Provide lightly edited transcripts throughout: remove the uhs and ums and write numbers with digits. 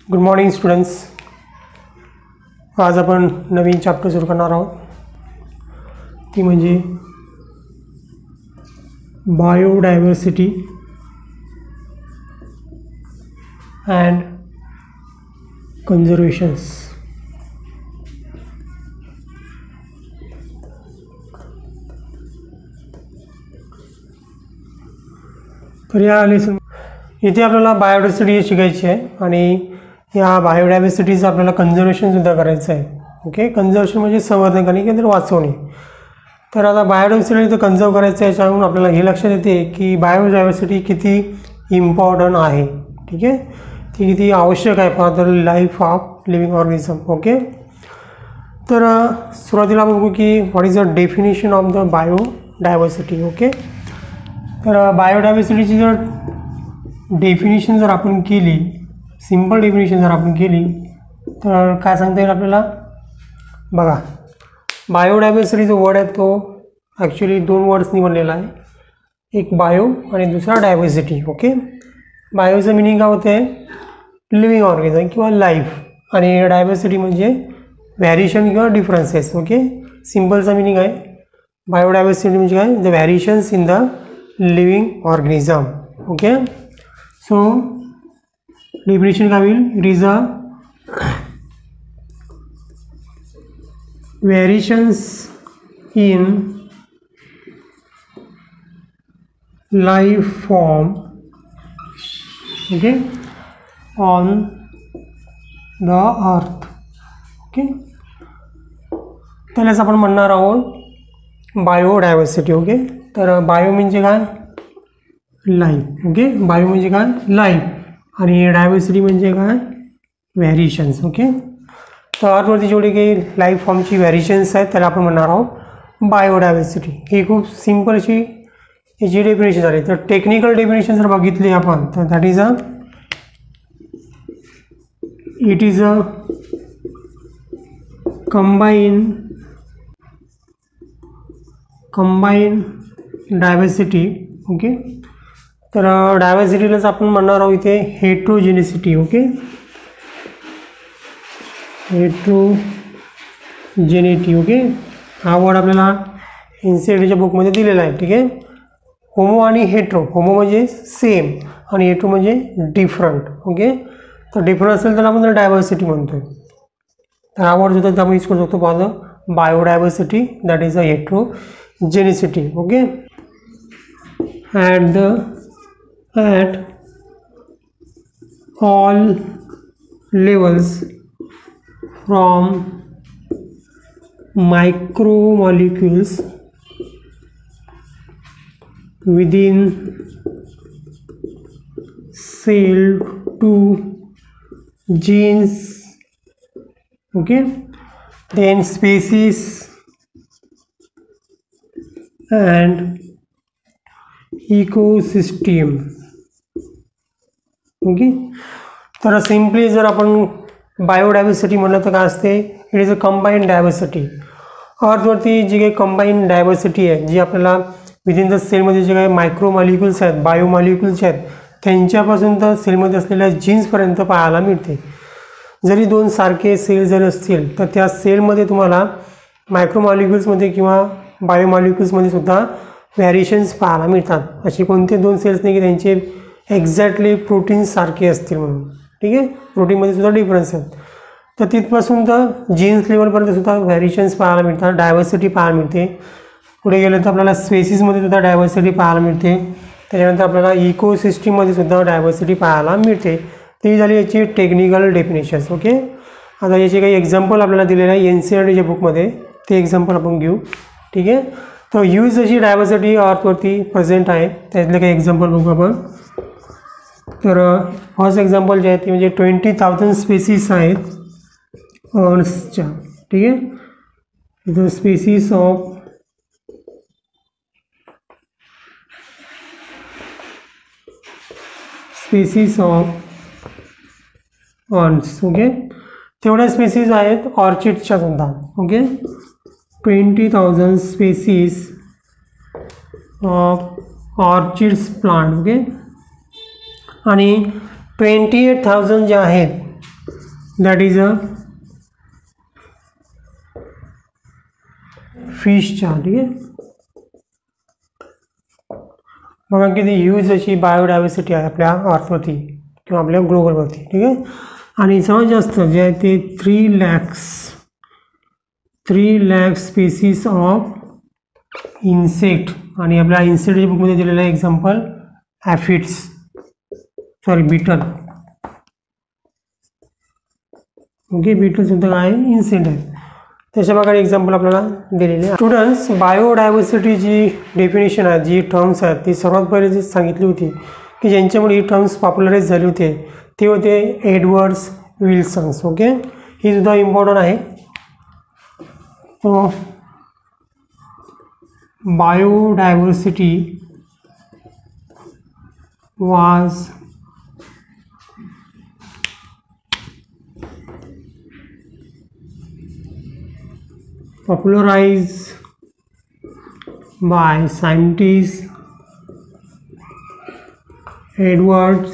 Good morning students. आज आपण नवीन chapter सुरू करणार आहोत, ती म्हणजे बायोडायव्हर्सिटी अँड कन्झर्वेशन्स. तर या लेसन इथे आपल्याला बायोडायव्हर्सिटी शिकायची आहे आणि या बायोडायव्हर्सिटीचं आपल्याला कन्झर्वेशनसुद्धा करायचं आहे. ओके, कन्झर्वेशन म्हणजे संवर्धन करणे किंवा वाचवणे. तर आता बायोडायव्हर्सिटी तर कन्झर्व करायचं आहे, याच्यावरून आपल्याला हे लक्षात येते की बायोडायव्हर्सिटी किती इम्पॉर्टंट आहे. ठीक आहे, ती किती आवश्यक आहे for the life of living organism. Okay, तर सुरुवातीला बघू की what is the definition of the biodiversity. Okay, तर बायोडायव्हर्सिटीची जर डेफिनेशन जर आपण केली, सिंपल डेफिनेशन जर आपण केली तर काय सांगता येईल आपल्याला. बघा, बायोडायव्हर्सिटीचा वर्ड आहे तो ॲक्च्युली दोन वर्ड्सनी बनलेला आहे, एक बायो आणि दुसरा डायव्हर्सिटी. ओके, बायोचं मिनिंग काय होते, लिव्हिंग ऑर्गॅनिझम किंवा लाईफ, आणि डायव्हर्सिटी म्हणजे व्हॅरिएशन किंवा डिफरन्सेस. ओके, सिंपलचा मिनिंग आहे बायोडायव्हर्सिटी म्हणजे काय, the variations in the living organism. Okay, so definition काय होईल, it is a variations in life form, okay, on the earth. Okay, त्यालाच आपण म्हणणार आहोत बायोडायव्हर्सिटी. ओके, तर बायो म्हणजे काय, लाईफ. ओके, बायो म्हणजे काय, लाईफ, आणि डायव्हर्सिटी म्हणजे काय, व्हॅरिएशन्स. ओके, तर अर्थवरती जेवढे काही लाईफ फॉर्मची व्हॅरिएशन्स आहेत त्याला आपण म्हणणार आहोत बायोडायव्हर्सिटी. ही खूप सिंपल अशी याची डेफिनेशन झाली. तर टेक्निकल डेफिनेशन जर बघितली आपण तर that is it is a combine diversity. Okay, तर डायव्हर्सिटीलाच आपण म्हणणार आहोत इथे हेट्रोजेनिसिटी. Okay, heterogeneity. ओके, हा वर्ड आपल्याला एनसीईआरटीच्या बुकमध्ये दिलेला आहे. ठीक आहे, होमो आणि हेट्रो, होमो म्हणजे सेम आणि हेट्रो म्हणजे डिफरंट. ओके, तर डिफरंट असेल तर आपण डायव्हर्सिटी म्हणतोय. तर हा वर्ड सुद्धा आपण यूज करू शकतो for the biodiversity, that is a heterogenicity. Okay, at all levels from micromolecules within cell to genes. Okay, then species and ecosystem. Okay, तर सिम्पली जर आपण बायोडायव्हर्सिटी म्हणलं तर काय असते, it is a combined diversity. अर्थवरती जी काही कंबाईंड डायव्हर्सिटी आहे, जी आपल्याला विदिन द सेलमध्ये जे काही मायक्रोमॉलिक्युल्स आहेत, बायोमॉलिक्युल्स आहेत, त्यांच्यापासून तर सेलमध्ये असलेल्या जीन्सपर्यंत पाहायला मिळते. जरी दोन सारखे सेल जर असतील तर त्या सेलमध्ये तुम्हाला मायक्रोमॉलिक्युल्समध्ये किंवा बायोमॉलिक्युल्समध्ये सुद्धा व्हॅरिएशन्स पाहायला मिळतात. असे कोणते दोन सेल्स नाही की त्यांचे एक्झॅक्टली प्रोटीन्स सारखे असतील म्हणून. ठीक आहे, प्रोटीनमध्ये सुद्धा डिफरन्स आहेत. तर तिथपासून तर जीन्स लेवलपर्यंत सुद्धा व्हॅरिएशन्स पाहायला मिळतात, डायव्हर्सिटी पाहायला मिळते. पुढे गेलं तर आपल्याला स्पेसिसमध्ये सुद्धा डायव्हर्सिटी पाहायला मिळते. त्याच्यानंतर आपल्याला इकोसिस्टीममध्ये सुद्धा डायव्हर्सिटी पाहायला मिळते. ती झाली याची टेक्निकल डेफिनेशन्स. ओके, आता याचे काही एक्झाम्पल आपल्याला दिलेले आहे एनसीईआरटीच्या बुकमध्ये, ते एक्झाम्पल आपण घेऊ. ठीक आहे, तर ह्यूज अशी डायव्हर्सिटी अर्थवरती प्रेझेंट आहे, त्यातले काही एक्झाम्पल बघू आपण. तर फर्स्ट एक्झाम्पल जे आहे ते म्हणजे 20,000 स्पेसीस आहेत अर्न्सच्या. ठीक आहे, द स्पेसीस ऑफ अर्न्स. ओके, तेवढ्या स्पेसीस आहेत ऑर्चिडच्या सुद्धा. Okay, 20,000 species of orchids plant. Okay, आणि 28,000 जे आहेत that is a फिशच्या, ठीक आहे. बघा किती ह्यूज अशी बायोडायव्हर्सिटी आहे आपल्या अर्थवरती किंवा आपल्या ग्लोबलवरती, ठीक आहे. आणि सर्वात जास्त जे आहे ते 3 लाख स्पेसीस ऑफ इन्सेक्ट, आणि आपल्या इन्सेक्टच्या बुकमध्ये दिलेलं आहे example aphids, beetle. Okay, beetle सुद्धा काय इन्सेक्ट आहे. त्याच्या प्रकारे एक्झाम्पल आपल्याला दिलेले आहे. स्टुडंट्स, बायोडायव्हर्सिटी जी डेफिनेशन आहे, जी टर्म्स आहेत, ती सर्वात पहिले जी सांगितली होती की ज्यांच्यामुळे ही टर्म्स पॉप्युलराइज झाले होते ते होते एडवर्ड विल्सन्स. ओके, ही सुद्धा इम्पॉर्टंट आहे. तो biodiversity was popularized by scientist Edward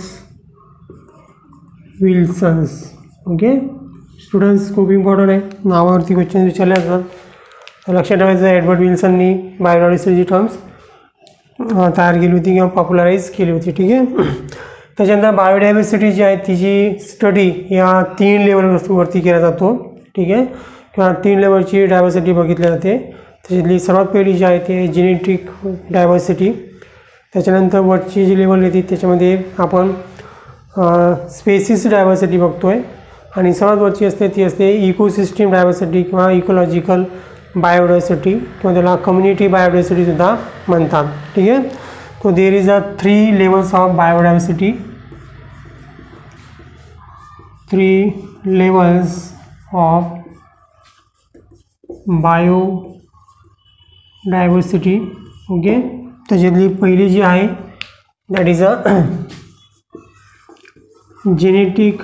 Wilsons. Okay students, खूप इम्पॉर्टंट आहे, नावावरती क्वेश्चन विचारले असतात तर लक्षात ठेवायचं. एडवर्ड विल्सननी बायोडायव्हर्सिटी टर्म्स तयार केली होती किंवा पॉप्युलराइज केली होती, ठीक आहे. त्याच्यानंतर बायोडायव्हर्सिटी जी आहे तिची स्टडी या 3 लेवलवरती केला जातो, ठीक आहे, किंवा 3 लेवलची डायव्हर्सिटी बघितली जाते. त्याच्यातली सर्वात पहिली जी आहे ते जेनेटिक डायव्हर्सिटी. त्याच्यानंतर वरची जी लेवल येते त्याच्यामध्ये आपण स्पेसिस डायव्हर्सिटी बघतोय, आणि सर्वात वरची असते ती असते इकोसिस्टम डायव्हर्सिटी किंवा इकोलॉजिकल बायोडायव्हर्सिटी किंवा त्याला कम्युनिटी बायोडायव्हर्सिटी सुद्धा म्हणतात, ठीक आहे. तो there is a 3 levels of biodiversity, 3 levels of biodiversity. Okay, त्याच्यातली पहिली जी आहे that is a genetic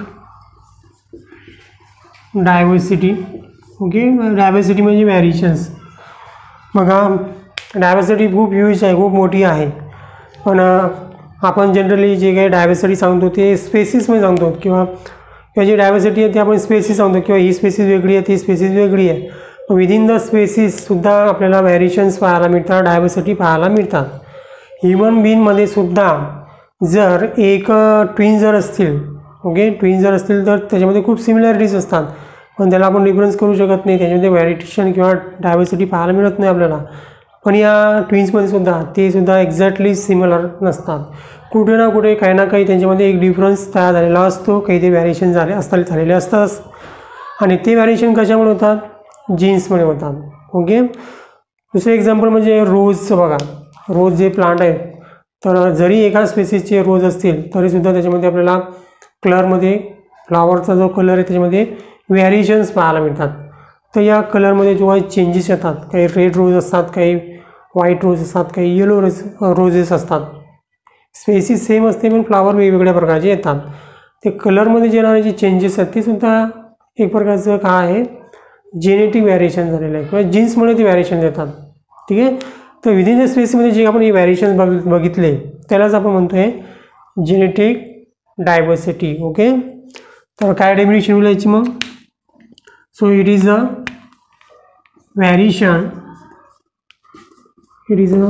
diversity. Okay, diversity म्हणजे व्हॅरिएशन्स. बघा डायव्हर्सिटी खूप ह्यूज आहे, खूप मोठी आहे, पण आपण जनरली जे काही डायव्हर्सिटी सांगतो ते स्पेसिसमध्ये सांगतो, किंवा जी डायव्हर्सिटी आहे ती आपण स्पेसिस सांगतो, किंवा ही स्पेसिस वेगळी आहे, ती स्पेसिस वेगळी आहे. विदिन द स्पेसिससुद्धा आपल्याला व्हॅरिएशन्स पाहायला मिळतात, डायव्हर्सिटी पाहायला मिळतात. ह्युमन बीइंगमध्ये सुद्धा जर एक ट्विन जर असतील, ओके, ट्विन जर असतील तर त्याच्यामध्ये खूप सिमिलॅरिटीज असतात, पण त्याला आपण डिफरन्स करू शकत नाही, त्याच्यामध्ये व्हॅरिएशन किंवा डायव्हर्सिटी पाहायला मिळत नाही आपल्याला. पण या ट्विन्समध्ये सुद्धा ते सुद्धा एक्झॅक्टली सिमिलर नसतात, कुठे ना कुठे काही ना काही त्यांच्यामध्ये एक डिफरन्स तयार झालेला असतो, काही ते व्हॅरिएशन झालेले असतात. आणि ते व्हॅरिएशन कशामुळे होतात? जीन्समुळे होतात. ओके, दुसरं एक्झाम्पल म्हणजे रोजचं. बघा रोज जे प्लांट आहेत, तर जरी एका स्पेसिसचे रोज असतील तरीसुद्धा त्याच्यामध्ये आपल्याला कलरमध्ये, फ्लावरचा जो कलर आहे त्याच्यामध्ये व्हॅरिएशन्स पाहायला मिळतात. तर या कलरमध्ये जेव्हा चेंजेस येतात, काही रेड रोज असतात, काही व्हाईट रोज असतात, काही येलो रोजेस असतात. स्पेसिस सेम असते पण फ्लावर वेगवेगळ्या प्रकारचे येतात. ते कलरमध्ये जे येणारे जे चेंजेस आहेत ते सुद्धा एक प्रकारचं काय आहे, जेनेटिक व्हॅरिएशन झालेलं आहे, किंवा जीन्समुळे ते व्हॅरिएशन येतात, ठीक आहे. तर विदिन द स्पेसमध्ये जे आपण हे व्हॅरिएशन बघितले त्यालाच आपण म्हणतोय जेनेटिक डायव्हर्सिटी. ओके, तर काय डेफिनेशन बोलायची मग? So it is a variation, it is a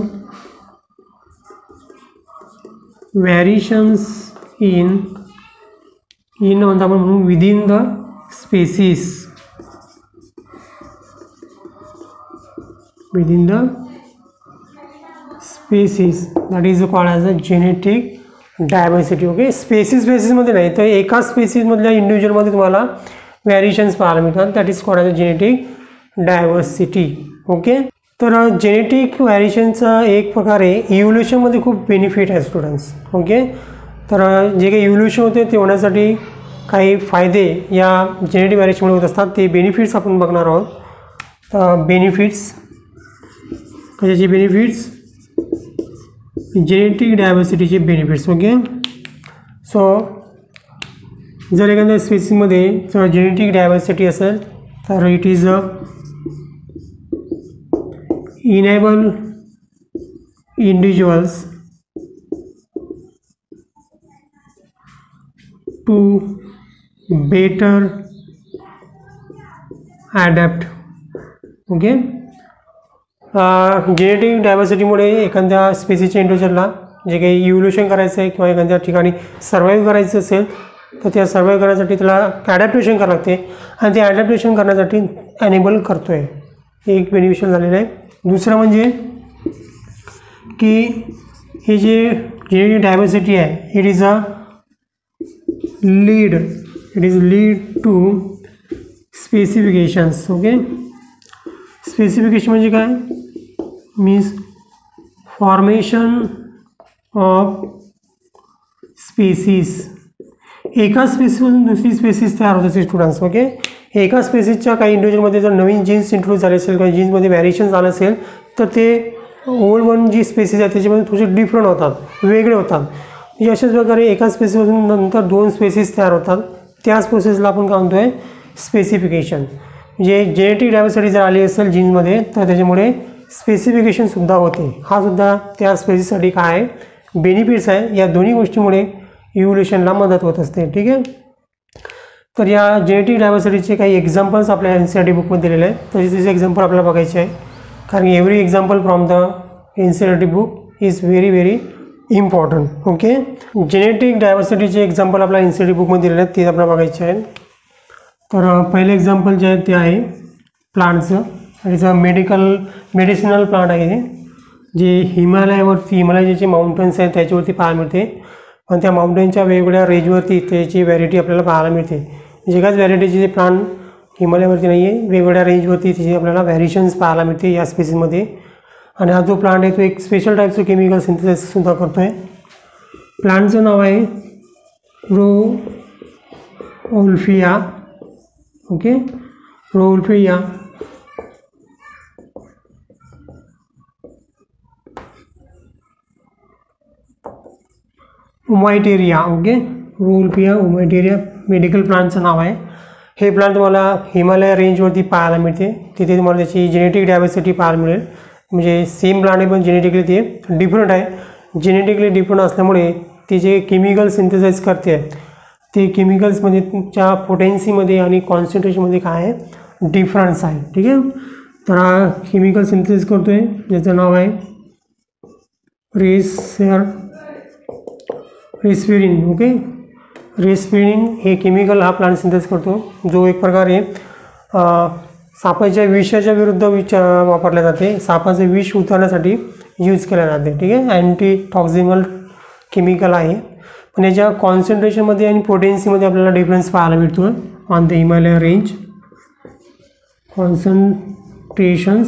variations in म्हणता आपण म्हणून within the species, within the species, that is called as a genetic diversity. Okay, स्पेसिसमध्ये नाही तर एका स्पेसिसमधल्या इंडिव्हिज्युअलमध्ये तुम्हाला व्हॅरिएशन्स पाहायला मिळतात, that is called as a genetic diversity. Okay, तर जेनेटिक व्हॅरिएशनचा एक प्रकारे इव्होल्युशनमध्ये खूप बेनिफिट आहे स्टुडंट्स. ओके, तर जे काही इव्होल्युशन होते ते होण्यासाठी काही फायदे या जेनेटिक व्हॅरिएशनमुळे होत असतात, ते बेनिफिट्स आपण बघणार आहोत. तर बेनिफिट्स कशाचे? बेनिफिट्स जेनेटिक डायव्हर्सिटीचे बेनिफिट्स. ओके, सो जर एखाद्या स्पेसिसमध्ये जर जेनेटिक डायव्हर्सिटी असेल तर it is a enable individuals to better adapt. Okay. Genetic डायव्हर्सिटीमुळे एखाद्या स्पेसीसच्या इंडिव्हिज्युअलला जे काही इव्होल्युशन करायचं आहे किंवा एखाद्या ठिकाणी सर्वाईव्ह करायचं असेल तर त्या सर्वाईव्ह करण्यासाठी त्याला ॲडॅप्टेशन करावं लागते आणि ते ॲडॅप्टेशन करण्यासाठी एनेबल करतो आहे. हे एक बेनिफिशियल झालेलं आहे. दुसरं म्हणजे की हे जे जेनेटिक डायव्हर्सिटी आहे it is lead to specifications. Okay. Specification म्हणजे काय मीन्स फॉर्मेशन ऑफ स्पेसीस. एका स्पेसीसपासून दुसरी स्पेसीस तयार होत असते स्टुडंट्स. ओके. एका स्पेसीसच्या काही इंडिव्हिज्युअलमध्ये जर नवीन जीन्स इंट्रोड्यूस झाले असेल किंवा जीन्समध्ये व्हॅरिएशन झालं असेल तर ते ओल्ड वन जी स्पेसीस आहे त्याच्यामध्ये थोडेसे डिफरंट होतात, वेगळे होतात. म्हणजे अशाच प्रकारे एका स्पेसीसपासून नंतर दोन स्पेसीस तयार होतात. त्याच प्रोसेसला आपण काय म्हणतो आहे स्पेसिफिकेशन. म्हणजे जेनेटिक डायव्हर्सिटी जर आली असेल जीन्समध्ये तर त्याच्यामुळे स्पेसिफिकेशनसुद्धा होते. हा सुद्धा त्या स्पेसीससाठी काय आहे बेनिफिट्स आहे. या दोन्ही गोष्टीमुळे इव्होल्युशनला मदत होत असते. ठीक आहे. तर या जेनेटिक डायव्हर्सिटीचे काही एक्झाम्पल्स आपल्या NCERT बुकमध्ये दिलेले आहेत. तर तिचे एक्झाम्पल आपल्याला बघायचे आहे कारण every example from the NCERT book is very important. Okay. Genetic डायव्हर्सिटीचे एक्झाम्पल आपल्या NCERT बुकमध्ये दिलेले आहेत ते आपल्याला बघायचे आहेत. तर पहिले एक्झाम्पल जे आहे ते आहे प्लांटचं. इट्स मेडिसिनल प्लांट आहे जे हिमालयाचे जे माउंटन्स आहेत त्याच्यावरती पाहायला मिळते. पण त्या माउंटेनच्या वेगवेगळ्या रेंजवरती त्याची व्हॅरायटी आपल्याला पाहायला मिळते. एकाच व्हॅरायटीचे जे प्लांट हिमालयावरती नाही आहे, वेगवेगळ्या रेंजवरती त्याची आपल्याला व्हॅरिएशन्स पाहायला मिळते या स्पेसीसमध्ये. आणि हा जो प्लांट आहे तो एक स्पेशल टाईपचं केमिकल सिंथेसिससुद्धा करतो आहे. प्लांटचं नाव आहे Rauwolfia. Okay. Rauwolfia. Vomitoria. Okay. Rauwolfia vomitoria medical प्लांटचं नाव आहे. हे प्लांट तुम्हाला हिमालय रेंजवरती पाहायला मिळते. तिथे तुम्हाला त्याची जेनेटिक डायव्हर्सिटी पाहायला मिळेल. म्हणजे सेम प्लांट आहे पण जेनेटिकली ते डिफरंट आहे. जेनेटिकली डिफरंट असल्यामुळे ती जे केमिकल सिंथेसाइज करते ते केमिकल्समध्ये तुमच्या पोटेन्सीमध्ये आणि कॉन्सन्ट्रेशनमध्ये काय आहे डिफरन्स आहे. ठीक आहे. तर हा केमिकल सिंथेसाइज करतो आहे ज्याचं नाव आहे रेस्पिरिन. ओके. रेस्पिरिन हे केमिकल हा प्लांट सिंथेसाइज करतो जो एक प्रकारे सापाच्या विषाच्या विरुद्ध वापरले जाते. सापाचे विष उतरण्यासाठी यूज केले जाते. ठीक आहे. अँटी टॉक्झिमल केमिकल आहे. पण याच्या कॉन्सन्ट्रेशनमध्ये आणि पोटेन्सीमध्ये आपल्याला डिफरन्स पाहायला मिळतो on the Himalaya range. Concentrations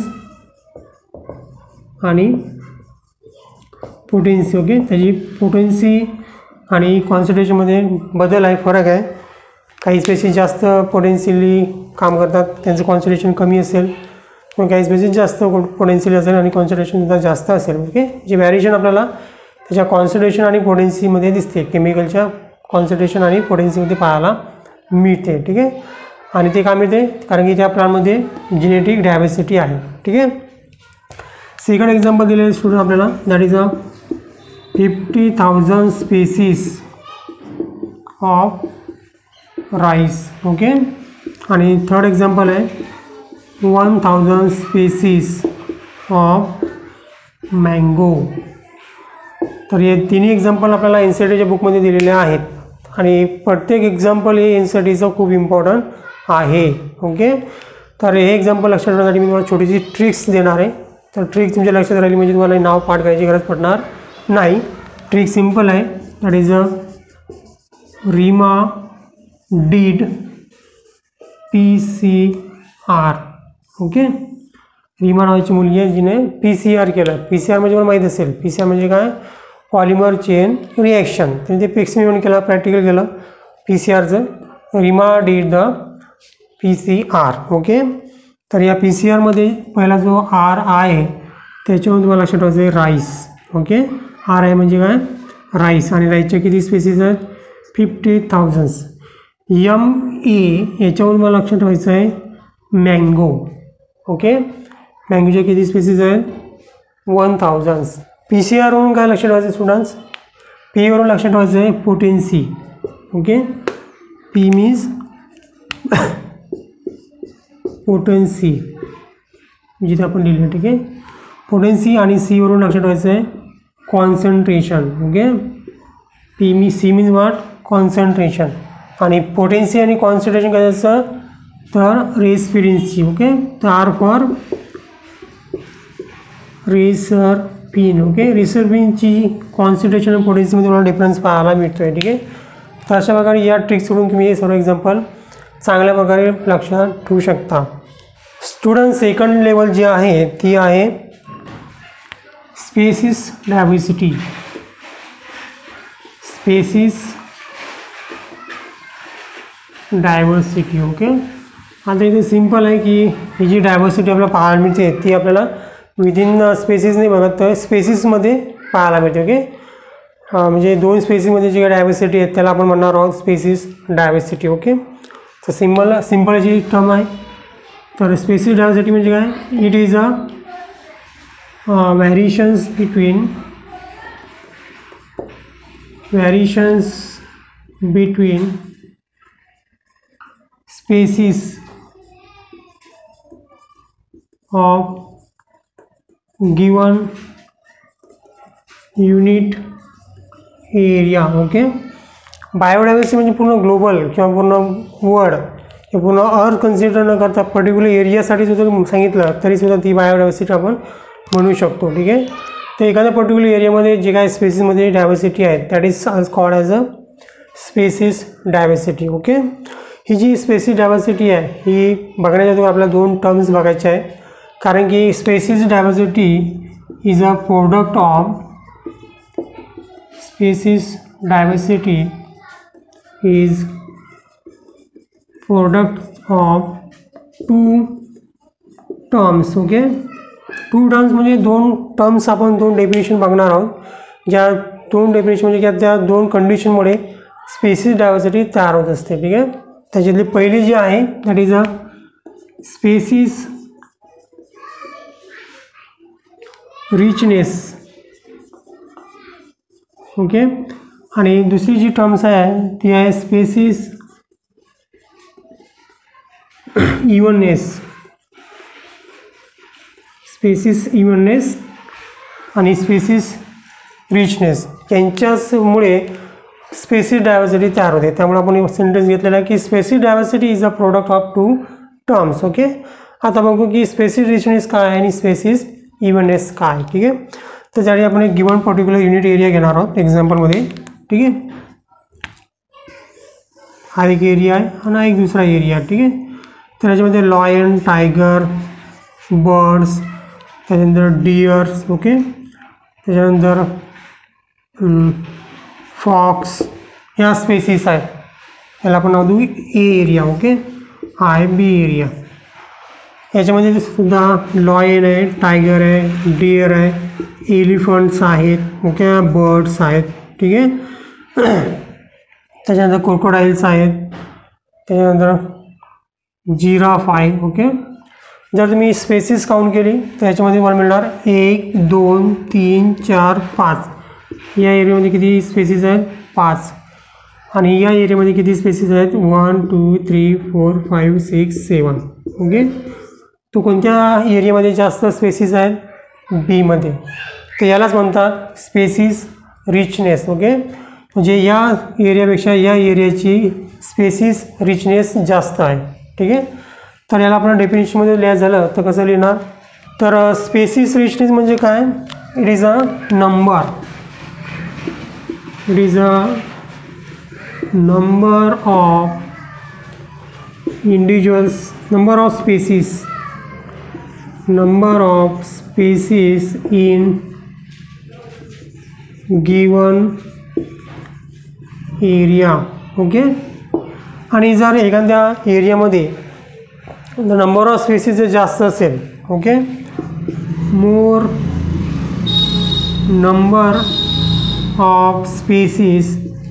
आणि पोटेन्सी. ओके. त्याची पोटेन्सी आणि कॉन्सन्ट्रेशनमध्ये बदल आहे, फरक आहे. काही स्पेसीस जास्त पोटेन्शियली काम करतात, त्यांचं कॉन्सन्ट्रेशन कमी असेल. मग काही स्पेसीस जास्त पोटेन्शियल असेल आणि कॉन्सन्ट्रेशनसुद्धा जास्त असेल. ओके. जे व्हॅरिएशन आपल्याला त्याच्या कॉन्सन्ट्रेशन आणि पोटेन्सीमध्ये दिसते, केमिकलच्या कॉन्सन्ट्रेशन आणि पोटेन्सीमध्ये पाहायला मिळते. ठीक आहे. आणि ते का मिळते कारण की त्या प्लांटमध्ये जेनेटिक डायव्हर्सिटी आहे. ठीक आहे. सेकंड एक्झाम्पल दिलेलं स्टुडंट आपल्याला that is 50,000 species of rice. Okay. आणि थर्ड एक्झाम्पल आहे 1,000 स्पेसीस ऑफ मँगो. तर हे तिन्ही एक्झाम्पल आपल्याला NCERTच्या बुकमध्ये दिलेले आहेत आणि प्रत्येक एक्झाम्पल हे NCERTचं खूप इम्पॉर्टंट आहे. ओके. तर हे एक्झाम्पल लक्षात ठेवण्यासाठी मी तुम्हाला छोटीशी ट्रिक्स देणार आहे. तर ट्रिक तुमच्या लक्षात राहिली म्हणजे तुम्हाला नाव पाठ करायची गरज पडणार नाही. ट्रिक सिंपल आहे. That is Reema did PCR. Okay. Reema नावाची मुलगी आहे जिने PCR केलं. PCR म्हणजे मला माहीत असेल PCR म्हणजे काय पॉलिमर चेन रिॲक्शन. त्यांनी ते एक्सपेरिमेंट केला, प्रॅक्टिकल केलं PCRचं. Reema did the PCR. Okay. तर या PCRमध्ये पहिला जो R आहे त्याच्यावर तुम्हाला लक्षात ठेवायचं आहे राईस. ओके. R आहे म्हणजे काय राईस. आणि राईसच्या किती स्पेसीस आहेत 50,000. MA याच्यावरून मला लक्षात ठेवायचं आहे मँगो. ओके. मँगोच्या किती स्पेसीस आहेत 1,000. PCRवरून काय लक्षात ठेवायचं स्टुडंट्स P वरून लक्षात ठेवायचं आहे potency. Okay. P means potency जिथे आपण लिहिलं, ठीक आहे. पोटेन्सी आणि सी वरून लक्षात ठेवायचं आहे concentration. Okay, C means what, concentration. आणि पोटेन्सी आणि कॉन्सन्ट्रेशन काय असतं तर रेस्पिरेन्सी. ओके, तर आर फॉर रेसरपिन. ओके, रेसरपिनची कॉन्सन्ट्रेशन आणि पोटेन्सीमध्ये तुम्हाला डिफरन्स पाहायला मिळतो आहे, ठीक आहे. तर अशा प्रकारे या ट्रिक्सवरून तुम्ही हे सर्व एक्झाम्पल चांगल्या प्रकारे लक्षात ठेवू शकता. स्टुडंट सेकंड लेवल जी आहे ती आहे species diversity. Species diversity. Okay, आता इथे सिंपल आहे की ही जी डायव्हर्सिटी आपल्याला पाहायला मिळते ती आपल्याला विदिन स्पेसिस नाही बघत तर स्पेसिसमध्ये पाहायला मिळते. ओके, म्हणजे दोन स्पेसिसमध्ये जी डायव्हर्सिटी आहे त्याला आपण म्हणणार आहोत स्पेसिस डायव्हर्सिटी. ओके, तर सिंपल जी टर्म आहे. तर स्पेसिस डायव्हर्सिटी म्हणजे काय, it is a variations between species of given unit area. Okay, biodiversity म्हणजे पूर्ण ग्लोबल किंवा पूर्ण वर्ल्ड किंवा पूर्ण अर्थ कन्सिडर न करता पर्टिक्युलर एरियासाठी सुद्धा सांगितलं तरी सुद्धा ती बायोडायव्हर्सिटी आपण म्हणू शकतो. ठीक आहे, तर एखाद्या पर्टिक्युलर एरियामध्ये जे काय स्पेसिसमध्ये डायव्हर्सिटी आहे that is called as a species diversity. Okay, ही जी स्पेसिस डायव्हर्सिटी आहे ही बघण्याच्या अगोदर आपल्याला दोन टर्म्स बघायचे आहे. कारण की species diversity is a product of two terms. Okay, two terms म्हणजे दोन टर्म्स, आपण दोन डेफिनेशन बघणार आहोत. ज्या दोन डेफिनेशन म्हणजे त्या दोन कंडिशनमुळे स्पेसिस डायव्हर्सिटी तयार होत असते. ठीक आहे, त्याच्यातली पहिली जी आहे that is a species richness. Okay, आणि दुसरी जी टर्म्स आहे ती आहे स्पेसिस इव्हननेस आणि स्पेसिस रिचनेस यांच्यामुळे स्पेसिस डायव्हर्सिटी तयार होते. त्यामुळे आपण सेंटेन्स घेतलेला आहे की species diversity is a product of two terms. Okay, आता बघू की स्पेसिस रिचनेस काय आणि स्पेसिस इव्हननेस काय. ठीक आहे, तर त्यासाठी आपण एक गिवन पर्टिक्युलर युनिट एरिया घेणार आहोत एक्झाम्पलमध्ये. ठीक आहे, हा एक एरिया आहे आणि हा एक दुसरा एरिया. ठीक आहे, तर याच्यामध्ये लॉयन, टायगर, बर्ड्स, त्याच्यानंतर डिअर्स. ओके, त्याच्यानंतर फॉक्स या स्पेसिस आहेत. याला आपण नाव देऊ ए एरिया. ओके, हा आहे बी एरिया. याच्यामध्ये सुद्धा लॉयन आहे, टायगर आहे, डिअर आहे, एलिफंट्स आहेत. ओके, बर्ड्स आहेत. ठीक आहे, त्याच्यानंतर क्रोकोडाईल्स आहेत, त्याच्यानंतर जिराफ आहे. ओके, जर तुम्ही स्पेसिस काउंट केली तर याच्यामध्ये मला मिळणार 1 2 3 4 5. या एरियामध्ये किती स्पेसिस आहेत 5. आणि या एरियामध्ये किती स्पेसिस आहेत 1 2 3 4 5 6 7. ओके, तो कोणत्या एरियामध्ये जास्त स्पेसिस आहेत बी मध्ये, तर यालाच म्हणतात स्पेसिस रिचनेस. ओके, म्हणजे या एरियापेक्षा या एरियाची स्पेसिस रिचनेस जास्त आहे. ठीक आहे, तर याला आपण डेफिनेशनमध्ये लिहायचं झालं तर कसं लिहिणार, तर स्पेसिस रिचनेस म्हणजे काय, it is a number of individuals, number of species in given area. ओके, आणि जर एखाद्या एरियामध्ये नंबर ऑफ स्पेसिस जर जास्त असेल, okay, more number of species,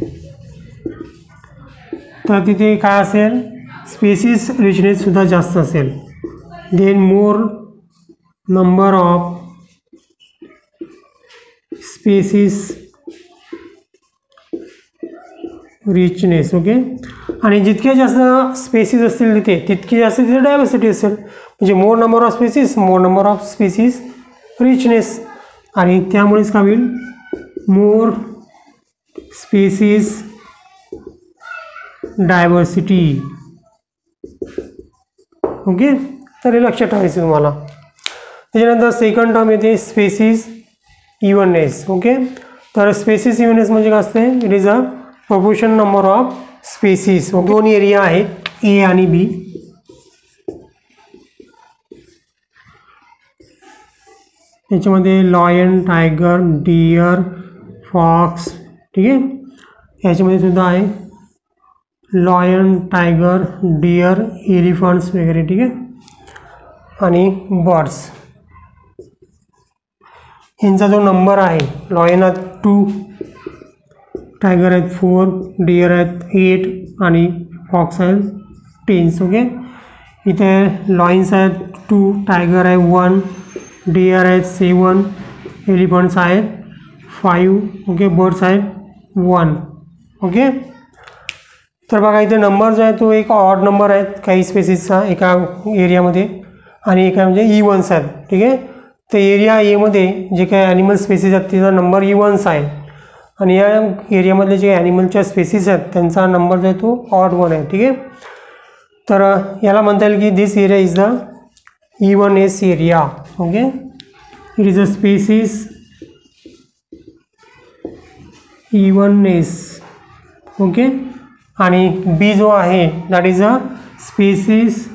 तर तिथे काय असेल स्पेसिस रिचनेस सुद्धा जास्त असेल. Then more number of species richness. Okay. आणि जितके जास्त स्पेसिस असतील तिथे तितकी जास्त तिथे डायव्हर्सिटी असेल. म्हणजे more number of species, more number of species, richness. आणि त्यामुळेच काय होईल, मोर स्पेसिस डायव्हर्सिटी. ओके. तर हे लक्षात ठेवायचं तुम्हाला. त्याच्यानंतर सेकंड टर्म येते स्पेसिस इव्हननेस. ओके. तर स्पेसिस इव्हननेस म्हणजे काय असते, it is a proportion number of species. दोन एरिया आहेत, ए आणि बी. याच्यामध्ये लॉयन, टायगर, डिअर, फॉक्स. ठीक आहे. याच्यामध्ये सुद्धा आहे लॉयन, टायगर, डिअर, एलिफंट्स वगैरे. ठीक आहे. आणि बर्ड्स. यांचा जो नंबर आहे, लॉयन आहेत 2, टायगर आहेत 4, डिअर आहेत 8 आणि फॉक्स आहेत 10. ओके. इथे लॉयन्स आहेत 2, टायगर आहे 1, डिअर आहेत 7, एलिफंट्स आहेत 5. ओके. बर्ड्स आहेत 1. ओके. तर बघा इथे नंबर जो आहे तो एक ऑड नंबर आहेत काही स्पेसिसचा एका एरियामध्ये, आणि एका म्हणजे इव्हन्स आहेत. ठीक आहे. तर एरिया एमध्ये जे काही ॲनिमल स्पेसिस आहेत त्याचा नंबर इव्हन्स आहे, आणि या एरियामधले जे ॲनिमलच्या स्पेसिस आहेत त्यांचा नंबर जो आहे तो ऑड 1 आहे. ठीक आहे. तर याला म्हणता येईल की this area is the evenness area. Okay. It is a species evenness. Okay. आणि बी जो आहे that is a species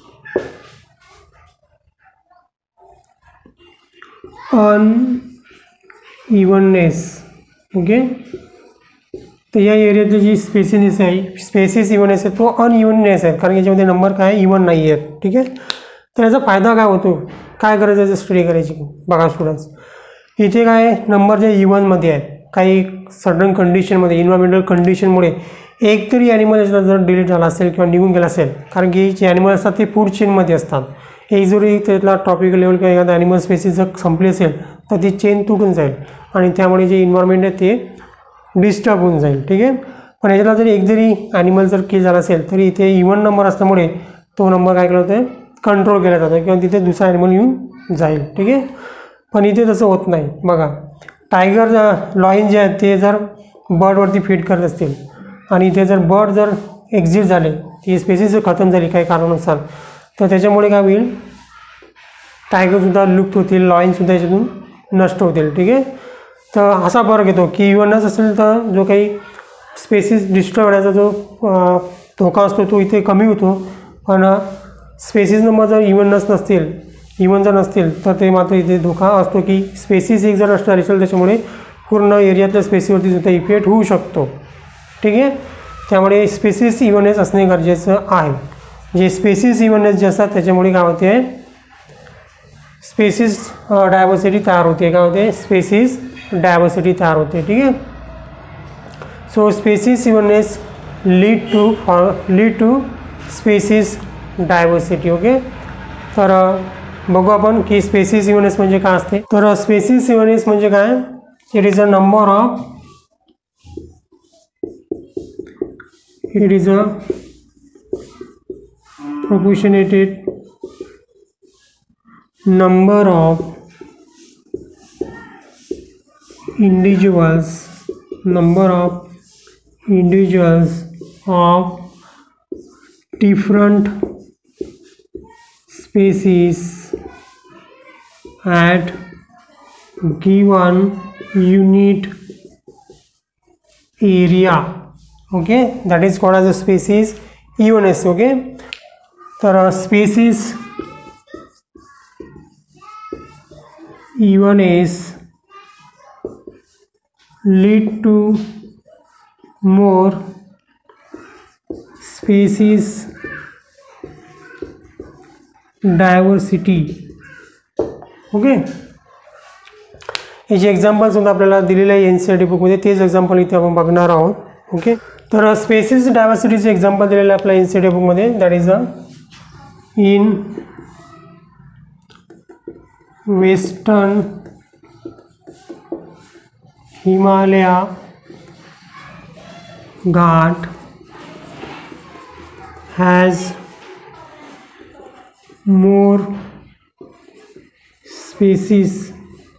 unevenness. Okay. तर या एरियातली जी स्पेसिस आहे, स्पेसिस इव्हननेस आहे तो अनइव्हननेस आहे, कारण याच्यामध्ये नंबर काय इव्हन नाही आहेत. ठीक आहे. तर याचा फायदा काय होतो, काय गरज आहे स्टडी करायची. बघा स्टुडंट्स, इथे काय नंबर जे इव्हनमध्ये आहेत, काही सडन कंडिशनमध्ये, इन्व्हायरमेंटल कंडिशनमुळे एक तरी ॲनिमल जर डिलीट झाला असेल किंवा निघून गेला असेल, कारण की जे ॲनिमल असतात ते फूड चेनमध्ये असतात. एक जरी त्यातला ट्रॉपिकल लेवल किंवा एखादा ॲनिमल स्पेसिस जर संपली असेल तर ती चेन तुटून जाईल, आणि त्यामुळे जे इन्व्हायरमेंट आहे ते डिस्टर्ब होऊन जाईल. ठीक आहे. पण याच्याला जरी एक जरी ॲनिमल जर किल झाला असेल तरी इथे इव्हन नंबर असल्यामुळे तो नंबर काय केला होता, कंट्रोल केला जातो किंवा तिथे दुसरा ॲनिमल येऊन जाईल. ठीक आहे. पण इथे तसं होत नाही. बघा टायगर, लॉयन जे आहेत ते जर बर्डवरती फीड करत असतील आणि इथे जर बर्ड जर एक्झिट झाले, ती स्पेसिस जर खतम झाली काही कारणानुसार, तर त्याच्यामुळे काय होईल, टायगरसुद्धा लुप्त होतील, लॉयनसुद्धा याच्यातून नष्ट होतील. ठीक आहे. तर असा फरक येतो की इव्हननेस असेल तर जो काही स्पेसिस डिस्ट्रॉय होण्याचा जो धोका असतो तो इथे कमी होतो, पण स्पेसिस नंबर जर इव्हननेस नसतील, इव्हन जर नसतील तर ते मात्र इथे धोका असतो की स्पेसिस एक जर नष्ट असेल त्याच्यामुळे पूर्ण एरियातल्या स्पेसिसवरती सुद्धा इफेक्ट होऊ शकतो. ठीक आहे. त्यामुळे स्पेसिस इव्हननेस असणे गरजेचं आहे. जे स्पेसिस इव्हननेस जे असतात त्याच्यामुळे काय होते, स्पेसिस डायव्हर्सिटी तयार होते. काय होते, स्पेसिस डायव्हर्सिटी तयार होते. ठीक आहे. So species evenness lead to species diversity. Okay. तर बघू आपण की स्पेसिस इव्हननेस म्हणजे काय असते. तर स्पेसिस इव्हननेस म्हणजे काय, it is a number of, it is a proportionate number of individuals of different species at given unit area. Okay, that is called as a species evenness. Okay. तर species evenness lead to more species diversity. Okay. हे जे example सुद्धा आपल्याला दिलेलं आहे NCERT बुकमध्ये, तेच example इथे आपण बघणार आहोत. ओके. तर स्पेसिस डायव्हर्सिटीचे एक्झाम्पल दिलेलं आहे आपल्या NCERT बुकमध्ये, that is in western Himalaya Ghat has more species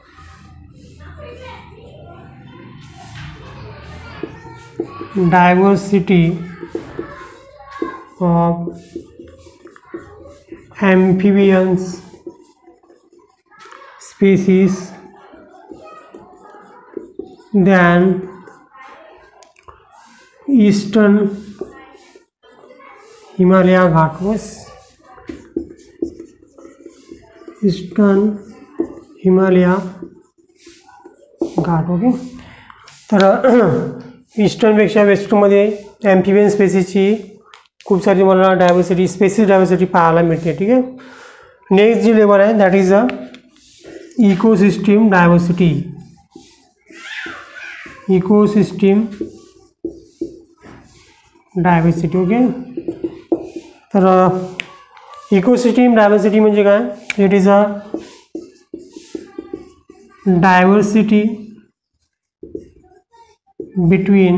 diversity of amphibians species than eastern Himalaya Ghat. Eastern Himalaya Ghat. Okay. तर ईस्टर्नपेक्षा वेस्टर्नमध्ये ॲम्फिबियन स्पेसीसची खूप सारी मला डायव्हर्सिटी स्पेसिस डायव्हर्सिटी पाहायला मिळते. ठीक आहे. नेक्स्ट जी लेवल आहे that is a ecosystem diversity. Ecosystem diversity. Okay. तर इकोसिस्टीम डायव्हर्सिटी म्हणजे काय? It is a diversity between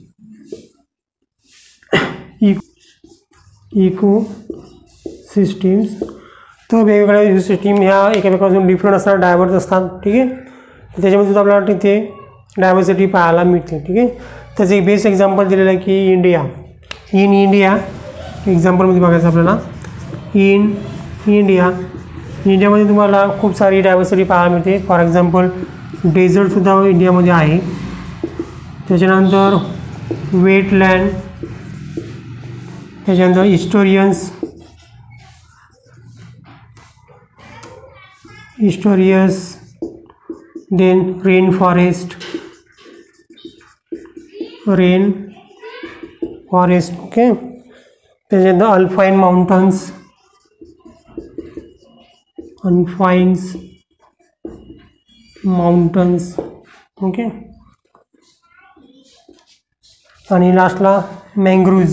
ecosystems. तर वेगवेगळ्या इकोसिस्टीम ह्या एकामेकापासून डिफरंट असतात, डायव्हर्स असतात. ठीक आहे. त्याच्यामध्ये सुद्धा आपल्याला तिथे डायव्हर्सिटी पाहायला मिळते. ठीक आहे. त्याचं एक बेस्ट एक्झाम्पल दिलेलं आहे की इंडिया. इन इंडिया एक्झाम्पलमध्ये बघायचं आपल्याला. इन इंडियामध्ये तुम्हाला खूप सारी डायव्हर्सिटी पाहायला मिळते. फॉर एक्झाम्पल डेझर्टसुद्धा इंडियामध्ये आहे. त्याच्यानंतर वेटलँड, त्याच्यानंतर estuaries, then rain forest. Okay. त्याच्यानंतर अल्पाईन माउंटन्स. ओके. आणि लास्टला मँग्रोव्ज.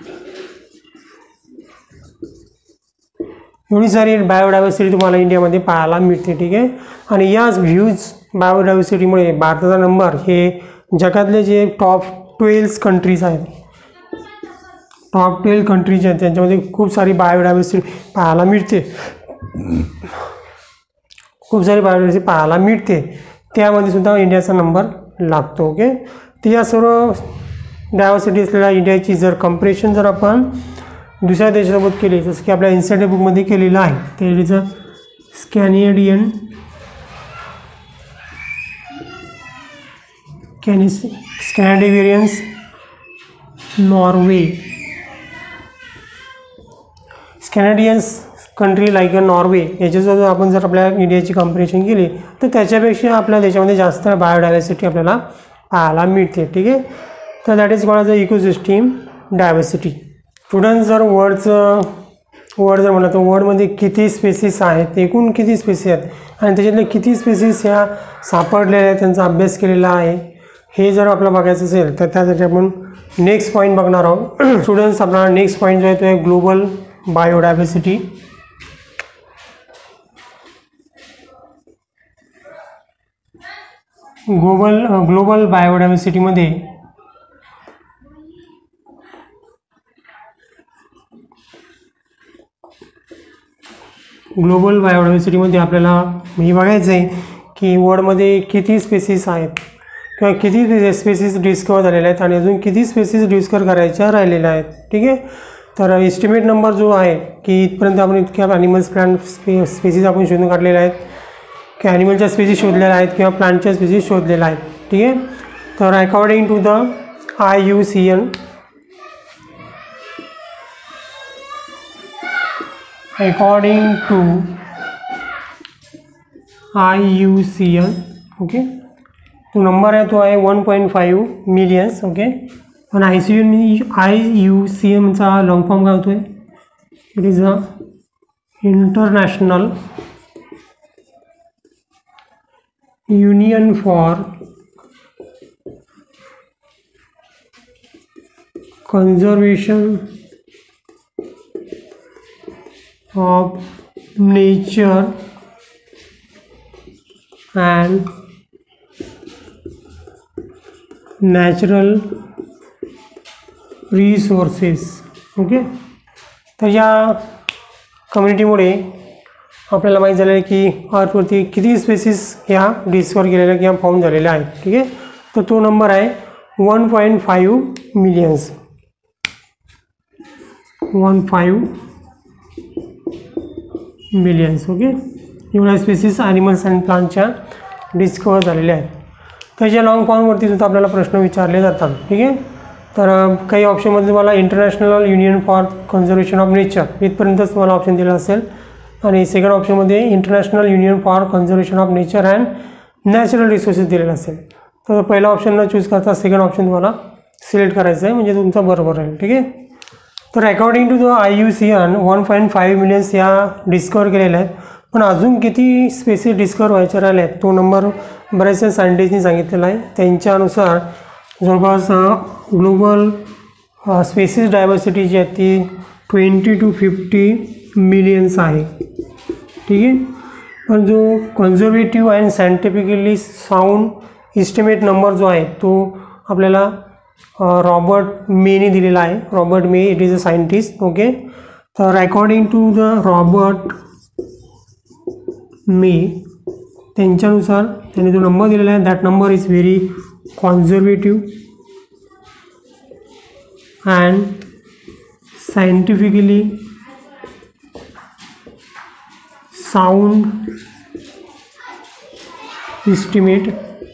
एवढी सारी बायोडायव्हर्सिटी तुम्हाला इंडियामध्ये पाहायला मिळते. ठीक आहे. आणि याच व्ह्यूज बायोडायव्हर्सिटीमुळे भारताचा नंबर हे जगातले जे टॉप 12 कंट्रीज आहेत, टॉप 12 कंट्रीज आहेत त्यांच्यामध्ये खूप सारी बायोडायव्हर्सिटी पाहायला मिळते. त्यामध्ये सुद्धा इंडियाचा नंबर लागतो. ओके. तर या सर्व डायव्हर्सिटी असलेल्या इंडियाची जर कम्पॅरिझन जर आपण दुसऱ्या देशासोबत केली, जसं की आपल्या इन्साइड बुकमध्ये केलेलं आहे, ते is a Scandinavians, Norway. Scandinavians country like Norway याच्यासोबत आपण जर आपल्या इंडियाची कम्पॅरिझन केली तर त्याच्यापेक्षा आपल्या देशामध्ये जास्त बायोडायव्हर्सिटी आपल्याला पाहायला मिळते. ठीक आहे. तर that is called as a ecosystem diversity. Student जर वर्ड जर म्हटलं तर वर्डमध्ये किती स्पेसिस आहेत, एकूण किती स्पेसिस आहेत आणि त्याच्यातले किती स्पेसिस ह्या सापडलेल्या आहेत, त्यांचा अभ्यास केलेला आहे, हे जर आपल्याला बघायचं असेल तर त्यासाठी आपण नेक्स्ट पॉईंट बघणार आहोत. स्टुडंट्स आपला नेक्स्ट पॉईंट जो आहे तो आहे ग्लोबल बायोडायव्हर्सिटी. ग्लोबल बायोडायव्हर्सिटीमध्ये आपल्याला हे बघायचं आहे की वर्ल्डमध्ये किती स्पेसिस आहेत किंवा किती स्पेसिस डिस्कवर झालेल्या आहेत आणि अजून किती स्पेसिस डिस्कवर करायच्या राहिलेल्या आहेत. ठीक आहे. तर एस्टिमेट नंबर जो आहे की इथपर्यंत आपण इतक्या ॲनिमल्स प्लांट स्पेसिस आपण शोधून काढलेल्या आहेत की ॲनिमलच्या स्पेसिस शोधलेल्या आहेत किंवा प्लांटच्या स्पेसिस शोधलेल्या आहेत. ठीक आहे. तर according to the IUCN, okay, तो नंबर आहे तो आहे 1.5 मिलियन्स. ओके. पण IUCNचा लॉंग फॉर्म काय होतोय? It is a international union for conservation of nature and natural resources. Okay, तर या कम्युनिटीमुळे आपल्याला माहीत झालं आहे की अर्थवरती किती स्पेसिस ह्या डिस्कवर केलेल्या किंवा फाउंड झालेल्या आहेत. ठीक आहे, तर तो नंबर आहे 1.5 मिलियन्स. 1.5 मिलियन्स. ओके, एवढ्या स्पेसिस ॲनिमल्स अँड प्लांटच्या डिस्कवर झालेल्या आहेत. त्याच्या लॉंग फॉर्मवरती सुद्धा आपल्याला प्रश्न विचारले जातात. ठीक आहे, तर काही ऑप्शनमध्ये तुम्हाला international union for conservation of nature इथपर्यंतच तुम्हाला ऑप्शन दिलं असेल, आणि सेकंड ऑप्शनमध्ये international union for conservation of nature and natural resources दिलेलं असेल. तर पहिला ऑप्शन न चूज करता सेकंड ऑप्शन तुम्हाला सिलेक्ट करायचं आहे, म्हणजे तुमचा बरोबर राहील. ठीक आहे, तर according to the IUCN 1.5 millions या डिस्कवर केलेल्या आहेत, पण अजून किती स्पेसिस डिस्कवर व्हायचे राहिले आहेत तो नंबर बऱ्याचशा सायंटिस्टनी सांगितलेला आहे. त्यांच्यानुसार जवळपास ग्लोबल स्पेसिस डायव्हर्सिटी जी आहे ती 20 to 50 मिलियन्स आहे. ठीक आहे, पण जो conservative and scientifically sound estimate number जो आहे तो आपल्याला रॉबर्ट मेने दिलेला आहे. Robert May, it is a scientist. Okay, तर according to the Robert May, त्यांच्यानुसार त्यांनी जो नंबर दिलेला आहे that number is very conservative and scientifically sound estimate.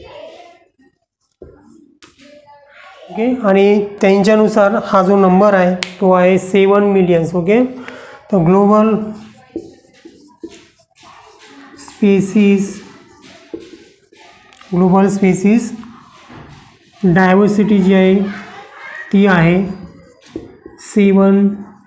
Okay, आणि त्यांच्यानुसार हा जो नंबर आहे तो आहे 7 मिलियन्स. ओके, तर ग्लोबल स्पेसिस डायव्हर्सिटी जी आहे ती आहे 7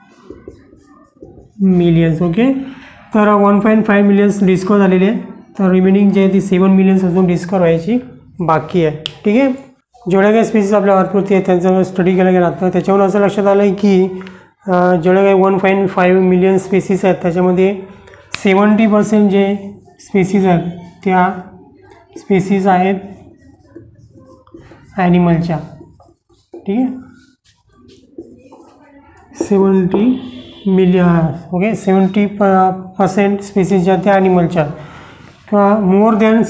मिलियन्स. ओके, तर 1.5 मिलियन्स डिस्कवर झालेले आहे, तर रिमेनिंग जे आहे ती 7 मिलियन्स अजून डिस्कवर व्हायची बाकी आहे. ठीक आहे, जेवढ्या काही स्पेसिस आपल्या अर्थवरती आहेत त्यांचा स्टडी केला गेला तर त्याच्यावरून असं लक्षात आलं आहे की जेवढ्या काही 1.5 मिलियन स्पेसिस आहेत त्याच्यामध्ये 70% जे स्पेसिस आहेत त्या स्पेसिस आहेत ॲनिमलच्या. ठीक आहे, 70 मिलियन. ओके, 70% स्पेसिस ज्या त्या ॲनिमलच्या, किंवा मोर दॅन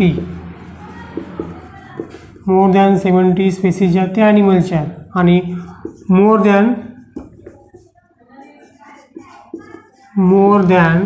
70 स्पेसिस ज्या त्या ॲनिमलच्या, आणि मोर दॅन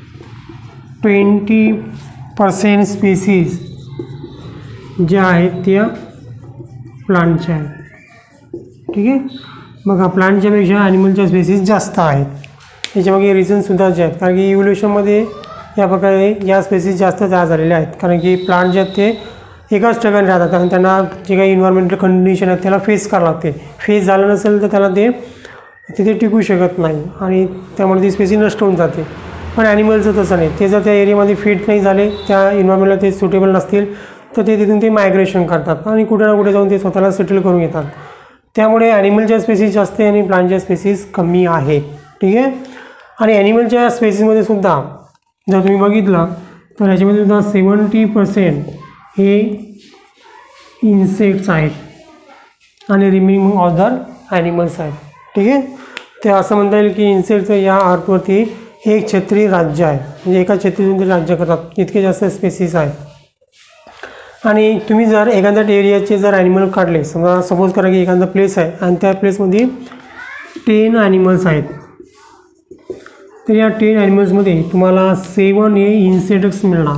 20% स्पेसिस ज्या आहेत त्या प्लांटच्या आहेत. ठीक आहे, बघा प्लांटच्यापेक्षा ॲनिमलच्या स्पेसिस जास्त आहेत. याच्यामागे रिझनसुद्धा जे आहेत, कारण की इव्होल्युशनमध्ये या प्रकारे या स्पेसिस जास्त तयार झालेल्या आहेत, कारण की प्लांट जे आहेत ते एकाच ठिकाणी राहतात आणि त्यांना जे काही इन्व्हायरमेंटल कंडिशन आहेत त्याला फेस करावं लागते. फेस झालं नसेल तर त्याला ते तिथे टिकू शकत नाही आणि त्यामुळे ती स्पेसिस नष्ट होऊन जाते. पण ॲनिमलचं तसं नाही, ते जर त्या एरियामध्ये फिट नाही झाले, त्या इन्व्हायरमेंटला ते सुटेबल नसतील तर ते तिथून ते मायग्रेशन करतात आणि कुठे ना कुठे जाऊन ते स्वतःला सेटल करून येतात. त्यामुळे ॲनिमलच्या स्पेसिस जास्त आहे आणि प्लांटच्या स्पेसिस कमी आहेत. ठीक आहे, आणि ॲनिमलच्या स्पेसिसमध्ये सुद्धा जर तुम्ही बघितलं तर याच्यामध्ये सुद्धा 70% हे इन्सेक्ट्स आहेत आणि रिमेनिंग अदर ॲनिमल्स आहेत. ठीक आहे, ते असं म्हणता येईल की इन्सेक्ट्स या अर्थवरती एक छत्री राज्य आहे, म्हणजे एका छत्रीतून ते राज्य करतात, इतके जास्त स्पेसिस आहेत. आणि तुम्ही जर एखाद्या एरियाचे जर ॲनिमल काढले, समजा सपोज करा की एखादा प्लेस आहे आणि त्या प्लेसमध्ये 10 ॲनिमल्स आहेत, तर या 10 ॲनिमल्समध्ये तुम्हाला 7 हे इन्सेक्ट्स मिळणार.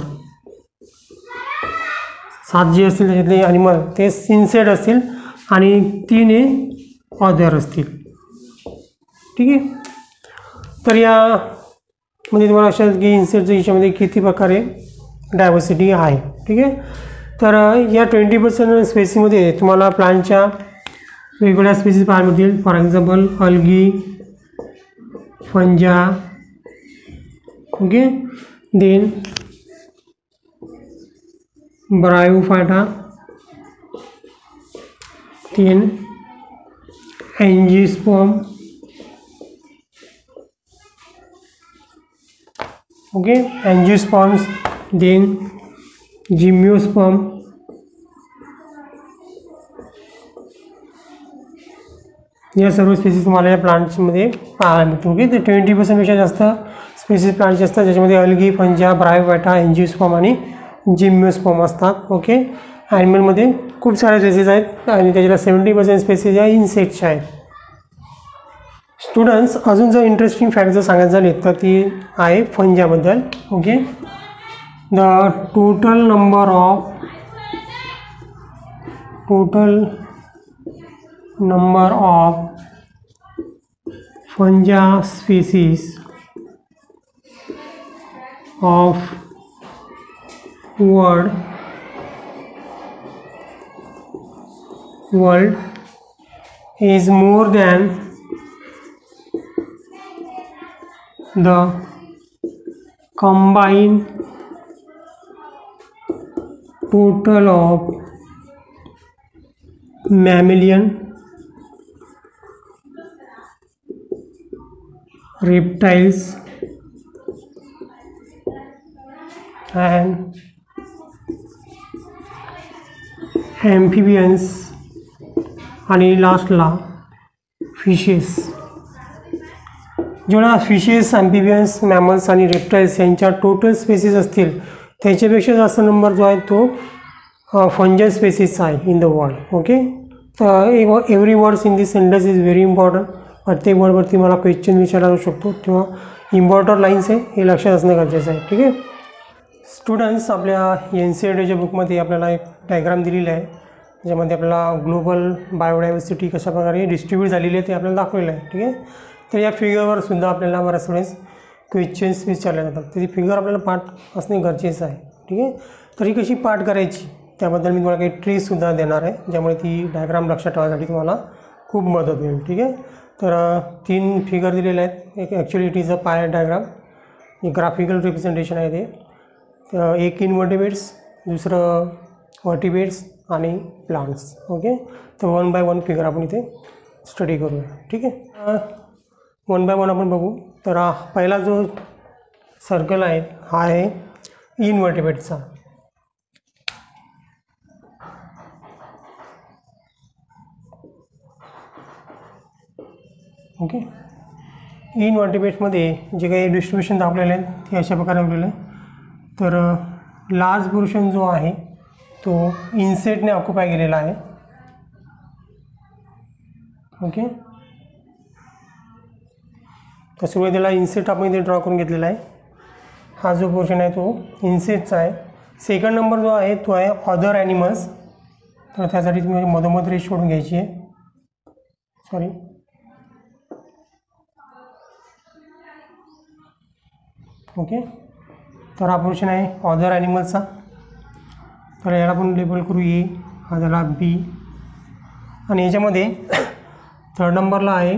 7 जे असतील त्याच्यातले ॲनिमल ते इन्सेक्ट असतील आणि 3 हे अदर असतील. ठीक आहे, तर यामध्ये तुम्हाला लक्षात की इन्सेक्टच्या याच्यामध्ये किती प्रकारे डायव्हर्सिटी आहे. ठीक आहे, तर या 20% स्पेसिसमध्ये तुम्हाला प्लांटच्या वेगवेगळ्या स्पेसिस पाहायला मिळतील. For example algae, fungi. Okay, then bryophyta, then angiosperm. Okay, angiosperms, then gymnosperm, या सर्व स्पेसीज तुम्हाला या प्लांट्समध्ये पाहायला मिळतील. ओके, तर 20%पेक्षा जास्त स्पेसीज प्लांट्स असतात, ज्याच्यामध्ये अल्गी, फंजा, ब्रायोफायटा, एंजिओस्पर्म आणि जिम्नोस्पर्म असतात. ओके, ॲनिमलमध्ये खूप सारे स्पेसीज आहेत आणि त्याच्याला 70% स्पेसीज या इन्सेक्टच्या आहेत. स्टुडंट्स, अजून जर इंटरेस्टिंग फॅक्ट जर सांगायचं झाले तर ती आहे फंजाबद्दल. Okay, the total number of fungi species of world is more than the combined total of mammalian, reptiles and amphibians आणि लास्टला फिशेस. जेवढा फिशेस, ॲम्फिबियन्स, मॅमल्स आणि रेप्टाइल्स यांच्या टोटल स्पेसीज असतील त्याच्यापेक्षा जास्त नंबर जो आहे तो फंजल स्पेसीसचा आहे इन द वर्ल्ड. ओके, तर every words in this sentence is very important. प्रत्येक वर्डवरती मला क्वेश्चन विचारला जाऊ शकतो, तेव्हा इम्पॉर्टंट लाईन्स आहे हे लक्षात असणं गरजेचं आहे. ठीक आहे स्टुडंट्स, आपल्या NCERTच्या बुकमध्ये आपल्याला एक डायग्राम दिलेला आहे, ज्यामध्ये आपल्याला ग्लोबल बायोडायव्हर्सिटी कशा प्रकारे डिस्ट्रीब्यूट झालेली आहे ते आपल्याला दाखवलेलं आहे. ठीक आहे, तर या फिगरवर सुद्धा आपल्याला बऱ्याच स्टुडंट्स क्वेश्चन्स विचारले जातात, तर ती फिगर आपल्याला पाठ असणे गरजेचं आहे. ठीक आहे, तर ही कशी पाठ करायची त्याबद्दल मी तुम्हाला काही ट्रिक्ससुद्धा देणार आहे, ज्यामुळे ती डायग्राम लक्षात ठेवण्यासाठी तुम्हाला खूप मदत होईल. ठीक आहे, तर 3 फिगर दिलेले आहेत. एक actually it is a pie diagram, एक ग्राफिकल रिप्रेझेंटेशन आहे ते. एक इनव्हर्टिब्रेट्स, दुसरं व्हर्टिब्रेट्स आणि प्लांट्स. ओके, तर 1 बाय 1 फिगर आपण इथे स्टडी करूया. ठीक आहे, 1 बाय 1 आपण बघू. तर पहिला जो सर्कल आहे हा आहे इनव्हर्टिब्रेट्सचा. ओके, इनव्हर्टिब्रेट्समध्ये जे काही डिस्ट्रीब्युशन दाखवलेलं आहे ते अशा प्रकारे दाखवलेलं आहे. तर लार्ज पोर्शन जो आहे तो इन्सेक्टने ऑक्युपाय केलेला आहे. ओके, तर सुरुवातीला इन्सेक्ट आपण इथे ड्रॉ करून घेतलेला आहे. हा जो पोर्शन आहे तो इन्सेक्टचा आहे. सेकंड नंबर जो आहे तो आहे अदर ॲनिमल्स. तर त्यासाठी तुम्ही मधोमध रेष सोडून घ्यायची आहे. सॉरी, ओके, तर हा पोर्शन आहे अदर ॲनिमल्सचा. तर याला आपण लेबल करू ए, हा झाला बी, आणि याच्यामध्ये थर्ड नंबरला आहे.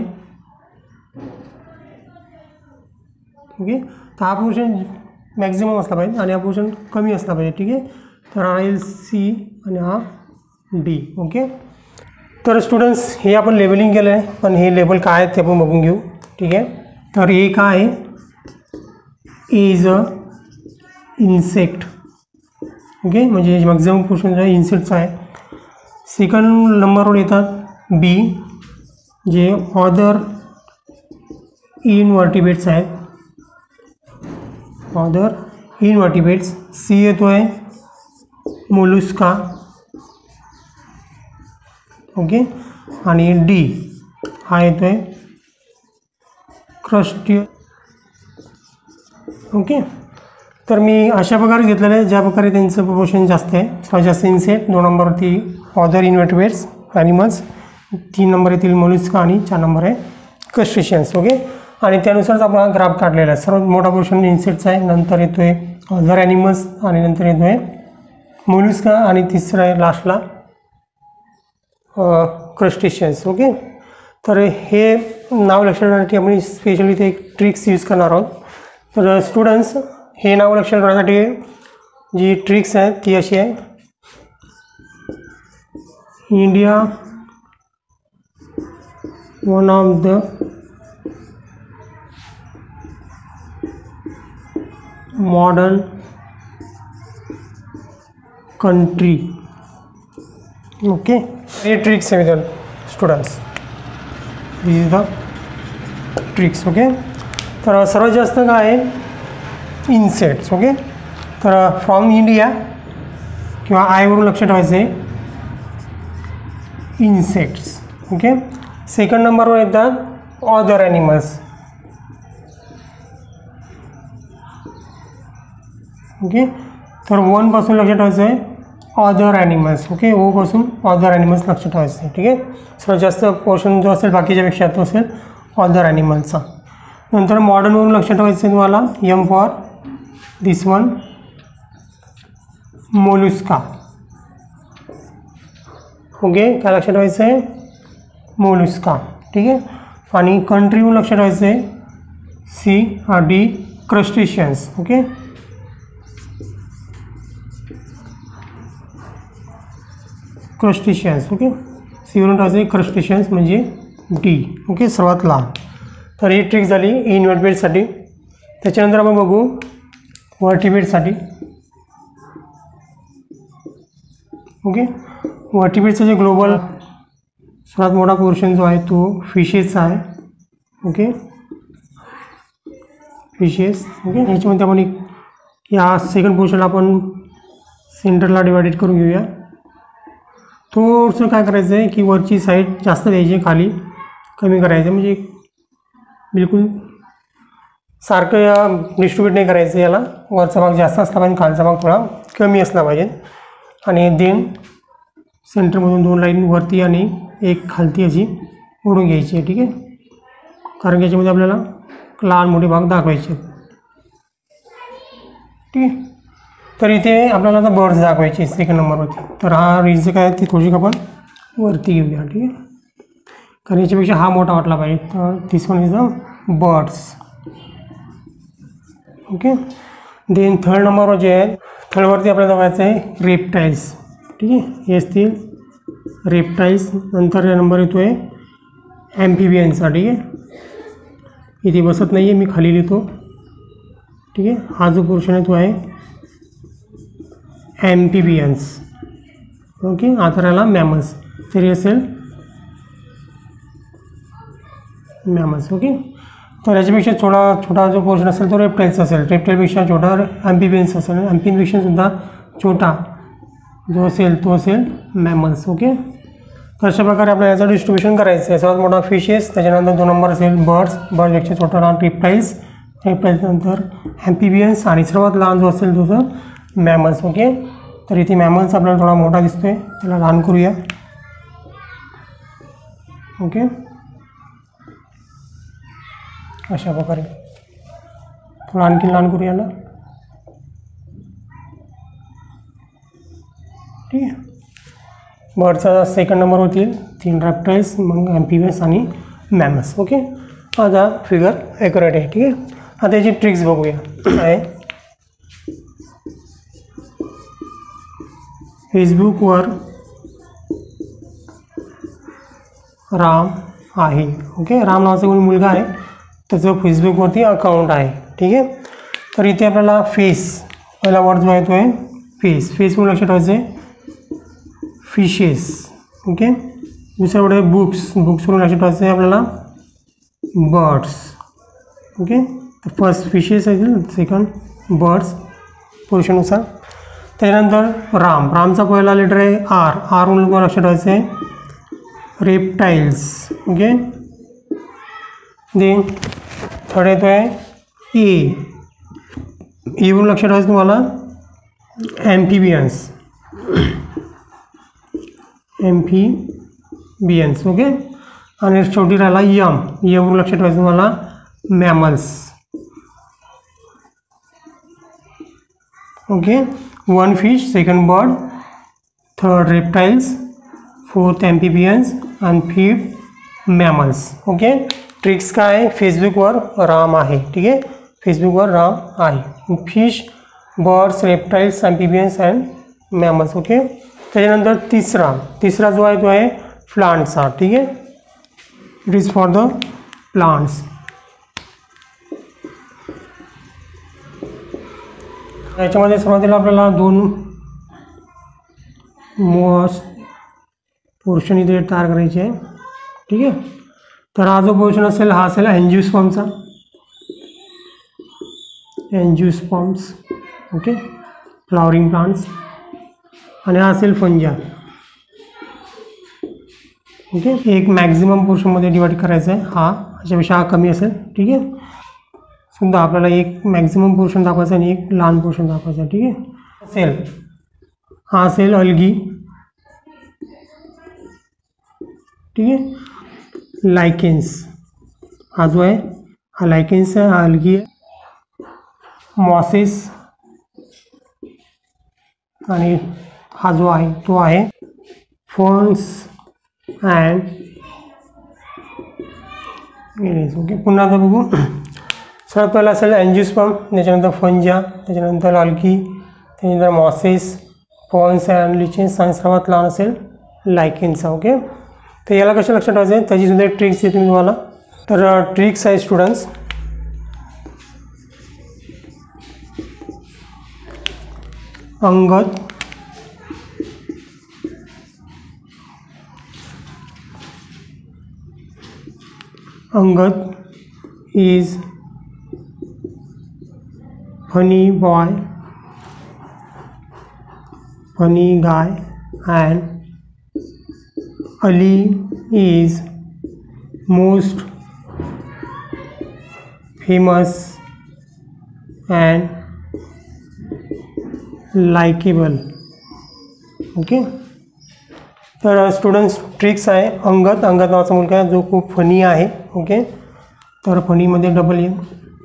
ओके, तर हा पोर्शन मॅक्झिमम असला पाहिजे आणि हा पोर्शन कमी असला पाहिजे. ठीक आहे, तर हा येईल सी आणि हा डी. ओके, तर स्टुडंट्स हे आपण लेबलिंग केलं आहे, पण हे लेबल काय आहेत ते आपण बघून घेऊ. ठीक आहे, तर ए काय आहे, A is a insect. Okay, म्हणजे मॅक्झिमम पोर्शन जो आहे इन्सेक्टचा आहे. सेकंड नंबरवर येतात बी, जे अदर इनव्हर्टिब्रेट्स आहेत, अदर इनव्हर्टिब्रेट्स. सी येतो आहे मोलुस्का. ओके, आणि डी हा येतो आहे क्रस्टिय. ओके, तर मी अशा प्रकारे घेतलेलं आहे ज्या प्रकारे त्यांचं प्रपोर्शन जास्त आहे. सर्वात जास्त इन्सेक्ट, 2 नंबरवरती अदर इनव्हर्टिब्रेट्स ॲनिमल्स, 3 नंबर येतील मोलुस्का आणि 4 नंबर आहे क्रस्टेशियन्स. ओके, आणि त्यानुसारच आपण हा ग्राफ काढलेला आहे. सर्वात मोठा पोर्शन इन्सेक्टचा आहे, नंतर येतो आहे अदर ॲनिमल्स आणि नंतर येतो आहे मोलुस्का आणि तिसरं आहे लास्टला क्रस्टेशियन्स. ओके, तर हे नाव लक्षात ठेवण्यासाठी आपण स्पेशली ते एक ट्रिक्स यूज करणार आहोत. तर स्टुडंट्स, हे नाव लक्षात ठेवण्यासाठी जी ट्रिक्स आहे ती अशी आहे. India one of the modern country. Okay, हे ट्रिक्स आहे students. This is the tricks. Okay, तर सर्वात जास्त काय आहे, इन्सेक्ट्स. ओके, तर फ्रॉम इंडिया किंवा आयवरून लक्ष ठेवायचं आहे, इन्सेक्ट्स. ओके, सेकंड नंबरवर येतात अदर ॲनिमल्स. ओके, तर 1 पासून लक्ष ठेवायचं आहे अदर ॲनिमल्स. ओके, ओ पासून अदर ॲनिमल्स लक्ष ठेवायचं आहे. ठीक आहे, सर्वात जास्त पोर्शन जो असेल बाकीच्यापेक्षा तो असेल अदर ॲनिमल्सचा. नंतर मॉडर्नवरून लक्ष ठेवायचं आहे तुम्हाला, M for this one, mollusca. Okay, काय लक्ष ठेवायचं आहे, मोलुस्का. ठीक आहे, आणि कंट्रीवरून लक्ष ठेवायचं आहे C D, crustaceans. Okay, crustaceans. Okay, सीवरून ठेवायचं क्रस्टेशियन्स म्हणजे डी. ओके, सर्वात लहान. तर ही ट्रिक झाली इनव्हर्टिब्रेटसाठी. त्याच्यानंतर आपण बघू व्हर्टिब्रेटसाठी. ओके, व्हर्टिब्रेटचं जे ग्लोबल सर्वात मोठा पोर्शन जो आहे तो फिशेसचा आहे. Okay, fishes. ओके, ह्याच्यामध्ये आपण एक या सेकंड पोर्शनला आपण सेंटरला डिवायडेड करून घेऊया. थोडंसं काय करायचं आहे की वरची साईड जास्त द्यायची, खाली कमी करायचं, म्हणजे बिलकुल सारखं डिस्ट्रीब्यूट नाही करायचं. याला वरचा भाग जास्त असला पाहिजे, खालचा भाग थोडा कमी असला पाहिजे. आणि देन सेंटरमधून 2 लाईन वरती आणि एक खालती अशी ओढून घ्यायची आहे. ठीक आहे, कारण याच्यामध्ये आपल्याला लहान मोठे भाग दाखवायचे. ठीक आहे, तर इथे आपल्याला आता बर्ड्स दाखवायचे सेकंड नंबरवरती. तर हा रीजन काय ती थोडीशी आपण वरती घेऊया. ठीक आहे, कारण याच्यापेक्षा हा मोठा वाटला पाहिजे. तर this one is the birds. Okay, then third नंबरवर जे आहे, थर्डवरती आपल्याला दाखवायचं आहे रेप्टाईल्स. ठीक आहे, हे असतील रेप्टाईल्स. नंतर नंबर येतो आहे ॲम्फिबियन्सचा. ठीक आहे, इथे बसत नाही आहे, मी खाली लिहितो. ठीक आहे, हा जो पोर्शन आहे तो आहे ॲम्फिबियन्स. ओके, आता राहिला मॅमल्स. तरी असेल मॅमल्स. ओके, तर याच्यापेक्षा छोटा जो पोर्शन असेल तो रेप्टाईल्स असेल. रेप्टाईलपेक्षा छोटा ॲम्फिबियन्स असेल. ॲम्फिबियनपेक्षा सुद्धा छोटा जो असेल तो असेल मॅमल्स. ओके, तर अशा प्रकारे आपल्याला याचं डिस्ट्रीब्युशन करायचं आहे. सर्वात मोठा फिशेस, त्याच्यानंतर 2 नंबर असेल बर्ड्स, बर्डपेक्षा छोटा लहान रेप्टाईल्स, रेप्टाईल्सनंतर ॲम्फिबियन्स, आणि सर्वात लहान जो असेल तो मॅमल्स. ओके, तर इथे मॅमल्स आपल्याला थोडा मोठा दिसतोय, त्याला लहान करूया. ओके, अशा प्रकारे थोडं आणखी लहान करूया ना. ठीक आहे, बर्डचा सेकंड नंबर होतील 3 रेप्टाईल्स, मग ॲम्फिबियन्स आणि मॅमल्स. ओके, आता फिगर ॲक्युरेट आहे. ठीक आहे, आता याची ट्रिक्स बघूया. आहे फेसबुकवर राम आहे. ओके, राम नावाचा कोणी मुलगा आहे, त्याचं फेसबुकवरती अकाउंट आहे. ठीक आहे, तर इथे आपल्याला फेस, पहिला वर्ड जो आहे तो आहे फेस. फेसवर लक्ष ठेवायचं आहे फिशेस. ओके, दुसरा वर्ड आहे बुक्स. बुक्सवरून लक्ष ठेवायचं आहे आपल्याला बर्ड्स. ओके, तर फर्स्ट फिशेस आहे, सेकंड बर्ड्स पोर्शननुसार. त्यानंतर राम, रामचा पहिला लेटर आहे आर. आरवरून लक्ष ठेवायचं आहे रेप्टाईल्स. ओके, देन थर्ड येतो आहे ए. एवरून लक्ष ठेवायचं तुम्हाला ॲम्फिबियन्स. ॲम्फिबियन्स. ओके, आणि शेवटी राहिला यम. यवरून लक्ष ठेवायचं तुम्हाला mammals. Okay, 1 fish, second bird, third reptiles, fourth amphibians आणि फिफ्थ मॅमल्स. ओके, ट्रिक्स काय आहे, फेसबुकवर राम आहे. ठीक आहे, फेसबुकवर राम आहे. Fish, birds, reptiles, amphibians and mammals. Okay, त्याच्यानंतर तिसरा जो आहे तो आहे प्लांट्सचा. ठीक आहे, it is for the plants. याच्यामध्ये सुरुवातीला आपल्याला 2 मोस्ट पोर्शन इथे तयार करायचे आहे. ठीक आहे, तर हा जो पोर्शन असेल हा असेल अँजिओस्पर्मचा, अँजिओस्पर्म्स, ओके, फ्लॉवरिंग प्लांट्स. आणि हा असेल फंजा. ओके, एक मॅक्झिमम पोर्शनमध्ये डिवाइड करायचा आहे हा, याच्यापेक्षा हा कमी असेल. ठीक आहे, समजा आपल्याला एक मॅक्झिमम पोर्शन दाखवायचा आणि एक लहान पोर्शन दाखवायचा. ठीक आहे, असेल हा असेल अल्गी. ठीक आहे, लायकेन्स हा जो आहे हा लायकेन्स आहे, हा अल्गी आहे. मॉसेस आणि हा जो आहे तो आहे फर्न्स अँड एरिज. ओके, पुन्हा आता बघू. सर्वात पहिला असेल अँजिओस्पर्म, त्याच्यानंतर फंजा, त्याच्यानंतर अल्गी, त्याच्यानंतर मॉसेस, फर्न्स अँड लिचेन्स आणि सर्वात लहान असेल लायकेन्सचा. ओके, तर याला कशा लक्षात ठेवायचं आहे त्याची सुद्धा एक ट्रिक्स देते मी तुम्हाला. तर ट्रिक्स आहे students. Angad, Angad is funny boy, funny guy, and Ali is most famous and likable. Okay, तर स्टुडंट्स ट्रिक्स आहे. अंगद नावाचा मुलगा आहे जो खूप फनी आहे. ओके, तर फनीमध्ये डबल एन,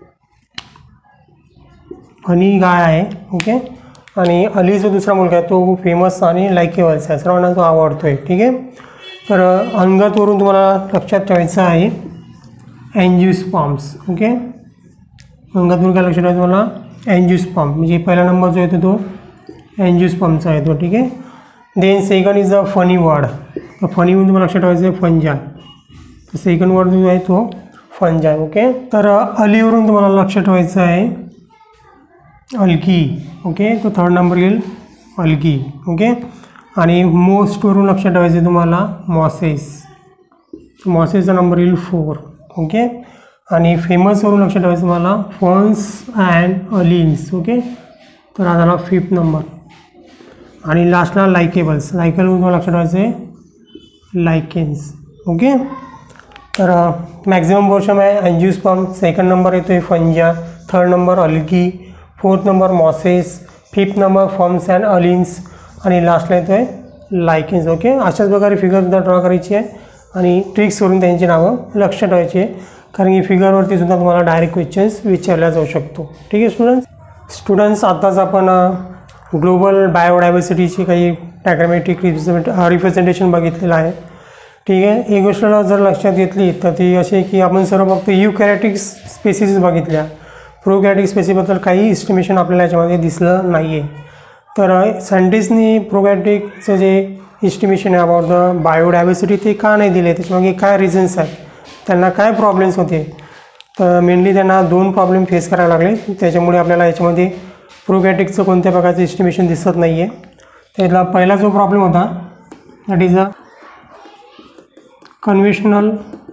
फनी गाय आहे. ओके, आणि अली जो दुसरा मुलगा आहे तो खूप फेमस आणि लायकेबल्स आहे, सर्वांना तो आवडतो आहे. ठीक आहे, तर अंगदवरून तुम्हाला लक्षात ठेवायचं आहे अँजिओस्पर्म्स. ओके, अंगदवरून काय लक्षात ठेवायचं तुम्हाला अँजिओस्पर्म, म्हणजे पहिला नंबर जो येतो तो अँजिओस्पर्मचा येतो. ठीक आहे, then second is a funny word. तर फनी म्हणून तुम्हाला लक्षात ठेवायचं आहे फंजा. तर सेकंड वर्ड जो आहे तो फंजा. ओके, तर अलीवरून तुम्हाला लक्षात ठेवायचं आहे अल्गी. ओके, तो थर्ड नंबर येईल अल्गी. ओके, आणि मोस्टवरून लक्षात ठेवायचं आहे तुम्हाला मॉसेस. मॉसेसचा नंबर येईल 4. ओके, आणि फेमसवरून लक्षात ठेवायचं तुम्हाला फर्न्स अँड अलिन्स. ओके, तर हा झाला 5th नंबर. आणि लास्टला लायकेबल्स. लायकेबल तुम्हाला लक्षात ठेवायचं आहे लायकेन्स. ओके, तर मॅक्झिमम पोर्शन आहे अँजिओस्पर्म, सेकंड नंबर येतो आहे fungi, third number algae, 4th number mosses, 5th number ferns and allies, आणि लास्टला येतो आहे लायकेन्स. ओके, अशाच प्रकारे फिगरसुद्धा ड्रॉ करायची आहे आणि ट्रिक्सवरून त्यांची नावं लक्षात ठेवायची आहे, कारण की फिगरवरती सुद्धा तुम्हाला डायरेक्ट क्वेश्चन्स विचारल्या जाऊ शकतो. ठीक आहे स्टुडंट्स आताच आपण ग्लोबल बायोडायव्हर्सिटीची काही डायग्रामॅटिक रिप्रेझेंटेशन बघितलेलं आहे. ठीक आहे, एक गोष्ट जर लक्षात घेतली तर ती अशी की आपण सर्व फक्त युकॅरियोटिक स्पेसिस बघितल्या, प्रोकॅरियोटिक स्पेसिसबद्दल काही एस्टिमेशन आपल्याला याच्यामध्ये दिसलं नाही आहे. तर सायंटिस्टनी प्रोकॅरियोटिकचं जे एस्टिमेशन आहे अबाउट द बायोडायव्हर्सिटी ते का नाही दिले, त्याच्यामागे काय रिझन्स आहेत, त्यांना काय प्रॉब्लेम्स होते. तर मेनली त्यांना 2 प्रॉब्लेम फेस करायला लागले, त्याच्यामुळे आपल्याला याच्यामध्ये प्रोकॅरियोटिकचं कोणत्या प्रकारचं एस्टिमेशन दिसत नाही आहे. त्यातला पहिला जो प्रॉब्लेम होता that is a conventional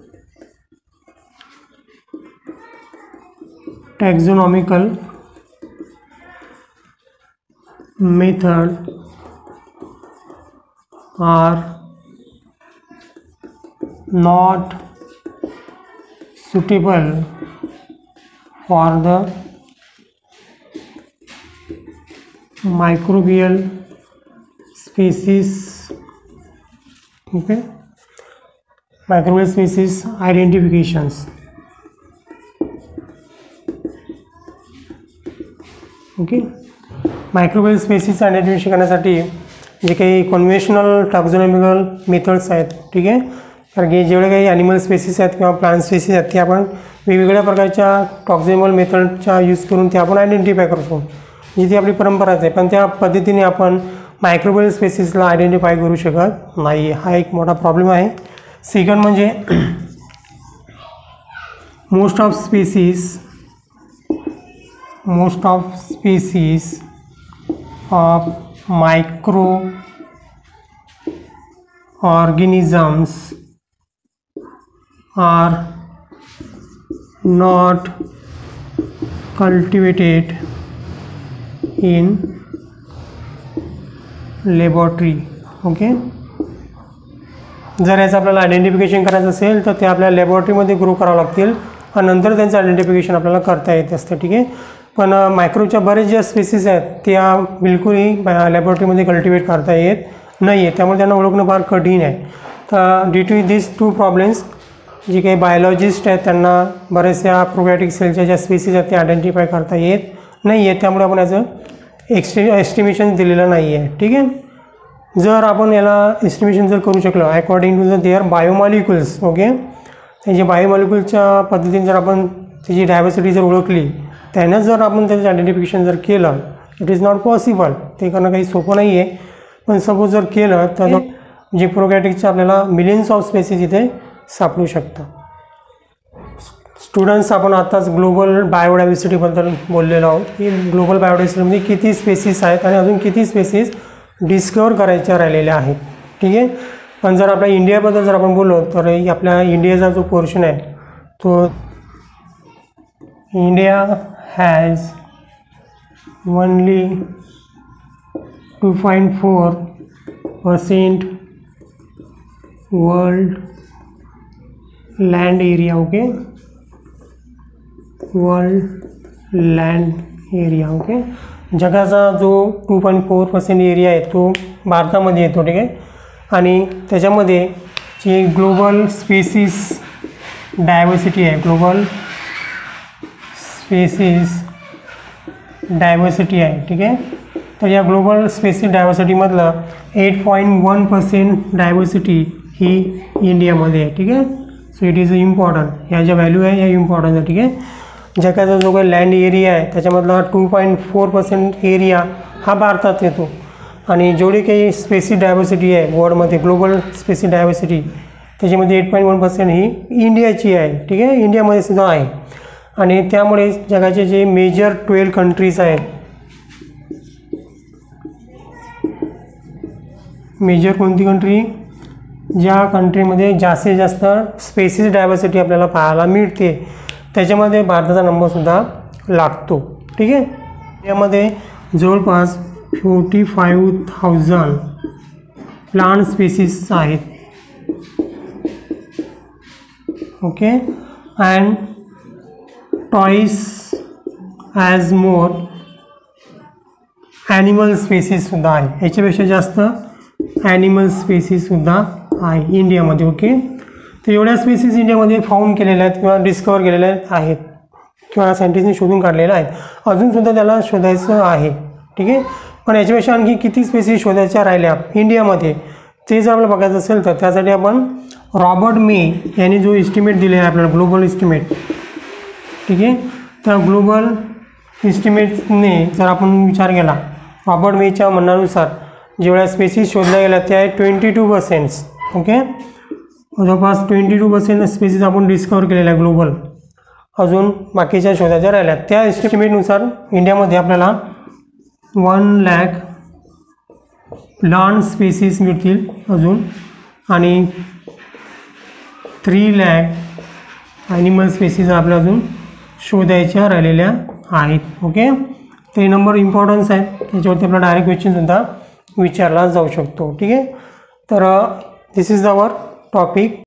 taxonomical method are not suitable for the microbial species. Okay, microbial species identifications. Okay, microbial species identification करण्यासाठी जे काही कन्व्हेन्शनल टॅक्झोनॉमिकल मेथड्स आहेत. ठीक आहे, कारण की जेवढे काही ॲनिमल स्पेसिस आहेत किंवा प्लांट स्पेसिस आहेत ते आपण वेगवेगळ्या प्रकारच्या टॉक्झिमल मेथडचा यूज करून ते आपण आयडेंटिफाय करतो, जी ती आपली परंपराच आहे. पण त्या पद्धतीने आपण मायक्रोबियल स्पेसिसला आयडेंटिफाय करू शकत नाही, हा एक मोठा प्रॉब्लेम आहे. सेकंड म्हणजे most of species of micro organisms are not cultivated in laboratory. Okay, जर याचं आपल्याला आयडेंटिफिकेशन करायचं असेल तर ते आपल्याला लॅबोरेटरीमध्ये ग्रो करावं लागतील आणि नंतर त्यांचं आयडेंटिफिकेशन आपल्याला करता येत असतं. ठीक आहे, पण मायक्रोबच्या बरेच ज्या स्पेसीस आहेत त्या बिलकुलही लॅबोरेटरीमध्ये कल्टिवेट करता येत नाही आहे, त्यामुळे त्यांना ओळखणं फार कठीण आहे. तर due to this two problems जे काही बायोलॉजिस्ट आहेत त्यांना बऱ्याचशा प्रोकॅरियोटिक सेलच्या ज्या स्पेसीस आहेत ते आयडेंटिफाय करता येत नाही आहे, त्यामुळे आपण याचं एस्टिमेशन दिलेलं नाही आहे. ठीक आहे, जर आपण याला एस्टिमेशन जर करू शकलो according to their biomolecules, okay, त्याची बायोमॉलिक्युलच्या पद्धतीने जर आपण त्याची डायव्हर्सिटी जर ओळखली, त्यानं जर आपण त्याचं आयडेंटिफिकेशन जर केलं, इट इज नॉट पॉसिबल, ते करणं काही सोपं नाही आहे, पण सपोज जर केलं तर जे प्रोकॅरियोटिकचे आपल्याला मिलियन्स ऑफ स्पेसीस इथे सापडू शकतात. स्टुडंट्स, आपण आताच ग्लोबल बायोडायव्हर्सिटीबद्दल बोललेलो आहोत की ग्लोबल बायोडायव्हर्सिटीमध्ये किती स्पेसीस आहेत आणि अजून किती स्पेसीस डिस्कवर करायच्या राहिलेल्या आहेत. ठीक आहे, पण जर आपल्या इंडियाबद्दल जर आपण बोललो तर आपल्या इंडियाचा जो पोर्शन आहे तो India has only 2.4% world land area. Okay, world land area. Okay, जगाचा जो 2.4% एरिया आहे तो भारतामध्ये येतो. ठीक आहे, आणि त्याच्यामध्ये जी ग्लोबल स्पेसीस डायव्हर्सिटी आहे, ग्लोबल स्पेसीस डायव्हर्सिटी आहे. ठीक आहे, तर या ग्लोबल स्पेसीस डायव्हर्सिटीमधलं 8.1% डायव्हर्सिटी ही इंडियामध्ये आहे. ठीक आहे, सो इट इज इम्पॉर्टंट, ह्या ज्या व्हॅल्यू आहे या इम्पॉर्टंट आहे. ठीक आहे, जगाचा जो काही लँड एरिया आहे त्याच्यामधला 2.4% एरिया हा भारतात येतो आणि जेवढी काही स्पेसीस डायव्हर्सिटी आहे वर्ल्डमध्ये, ग्लोबल स्पेसीस डायव्हर्सिटी, त्याच्यामध्ये 8.1% ही इंडियाची आहे. ठीक आहे, इंडियामध्ये सुद्धा आहे आणि त्यामुळे जगाचे जे मेजर 12 कंट्रीज आहेत, मेजर कोणती कंट्री, ज्या कंट्रीमध्ये जास्तीत जास्त स्पेसीस डायव्हर्सिटी आपल्याला पाहायला मिळते त्याच्यामध्ये भारताचा नंबरसुद्धा लागतो. ठीक आहे, यामध्ये जवळपास 45,000 प्लांट स्पेसीस आहेत. Okay, and twice as more animal स्पेसीससुद्धा आहे, याच्यापेक्षा जास्त ॲनिमल स्पेसीससुद्धा आहे इंडियामध्ये. ओके, तर एवढ्या स्पेसीस इंडियामध्ये फाउंड केलेल्या आहेत किंवा डिस्कवर केलेल्या आहेत किंवा सायंटिस्टने शोधून काढलेल्या आहेत, अजूनसुद्धा त्याला शोधायचं आहे. ठीक आहे, पण याच्यापेक्षा आणखी किती स्पेसीस शोधायच्या राहिल्या इंडियामध्ये ते जर आपल्याला बघायचं असेल तर त्यासाठी आपण रॉबर्ट मे यांनी जो इस्टिमेट दिलेला आहे आपल्याला, ग्लोबल इस्टिमेट. ठीक आहे, त्या ग्लोबल इस्टिमेटने जर आपण विचार केला, रॉबर्ट मेच्या म्हणण्यानुसार जेवढ्या स्पेसीस शोधल्या गेल्या त्या आहेत 22%. ओके, जवळपास 22% स्पेसीस आपण डिस्कवर केलेल्या ग्लोबल, अजून बाकीच्या शोधाच्या राहिल्या. त्या एस्टिमेटनुसार इंडियामध्ये आपल्याला 1 लाख प्लांट स्पेसीस मिळतील अजून आणि 3 लाख ॲनिमल स्पेसीस आपल्या अजून शोधायच्या राहिलेल्या आहेत. ओके, ते नंबर इम्पॉर्टन्स आहेत, त्याच्यावरती आपला डायरेक्ट क्वेश्चनसुद्धा विचारला जाऊ शकतो. ठीक आहे, तर दिस इज आवर टॉपिक.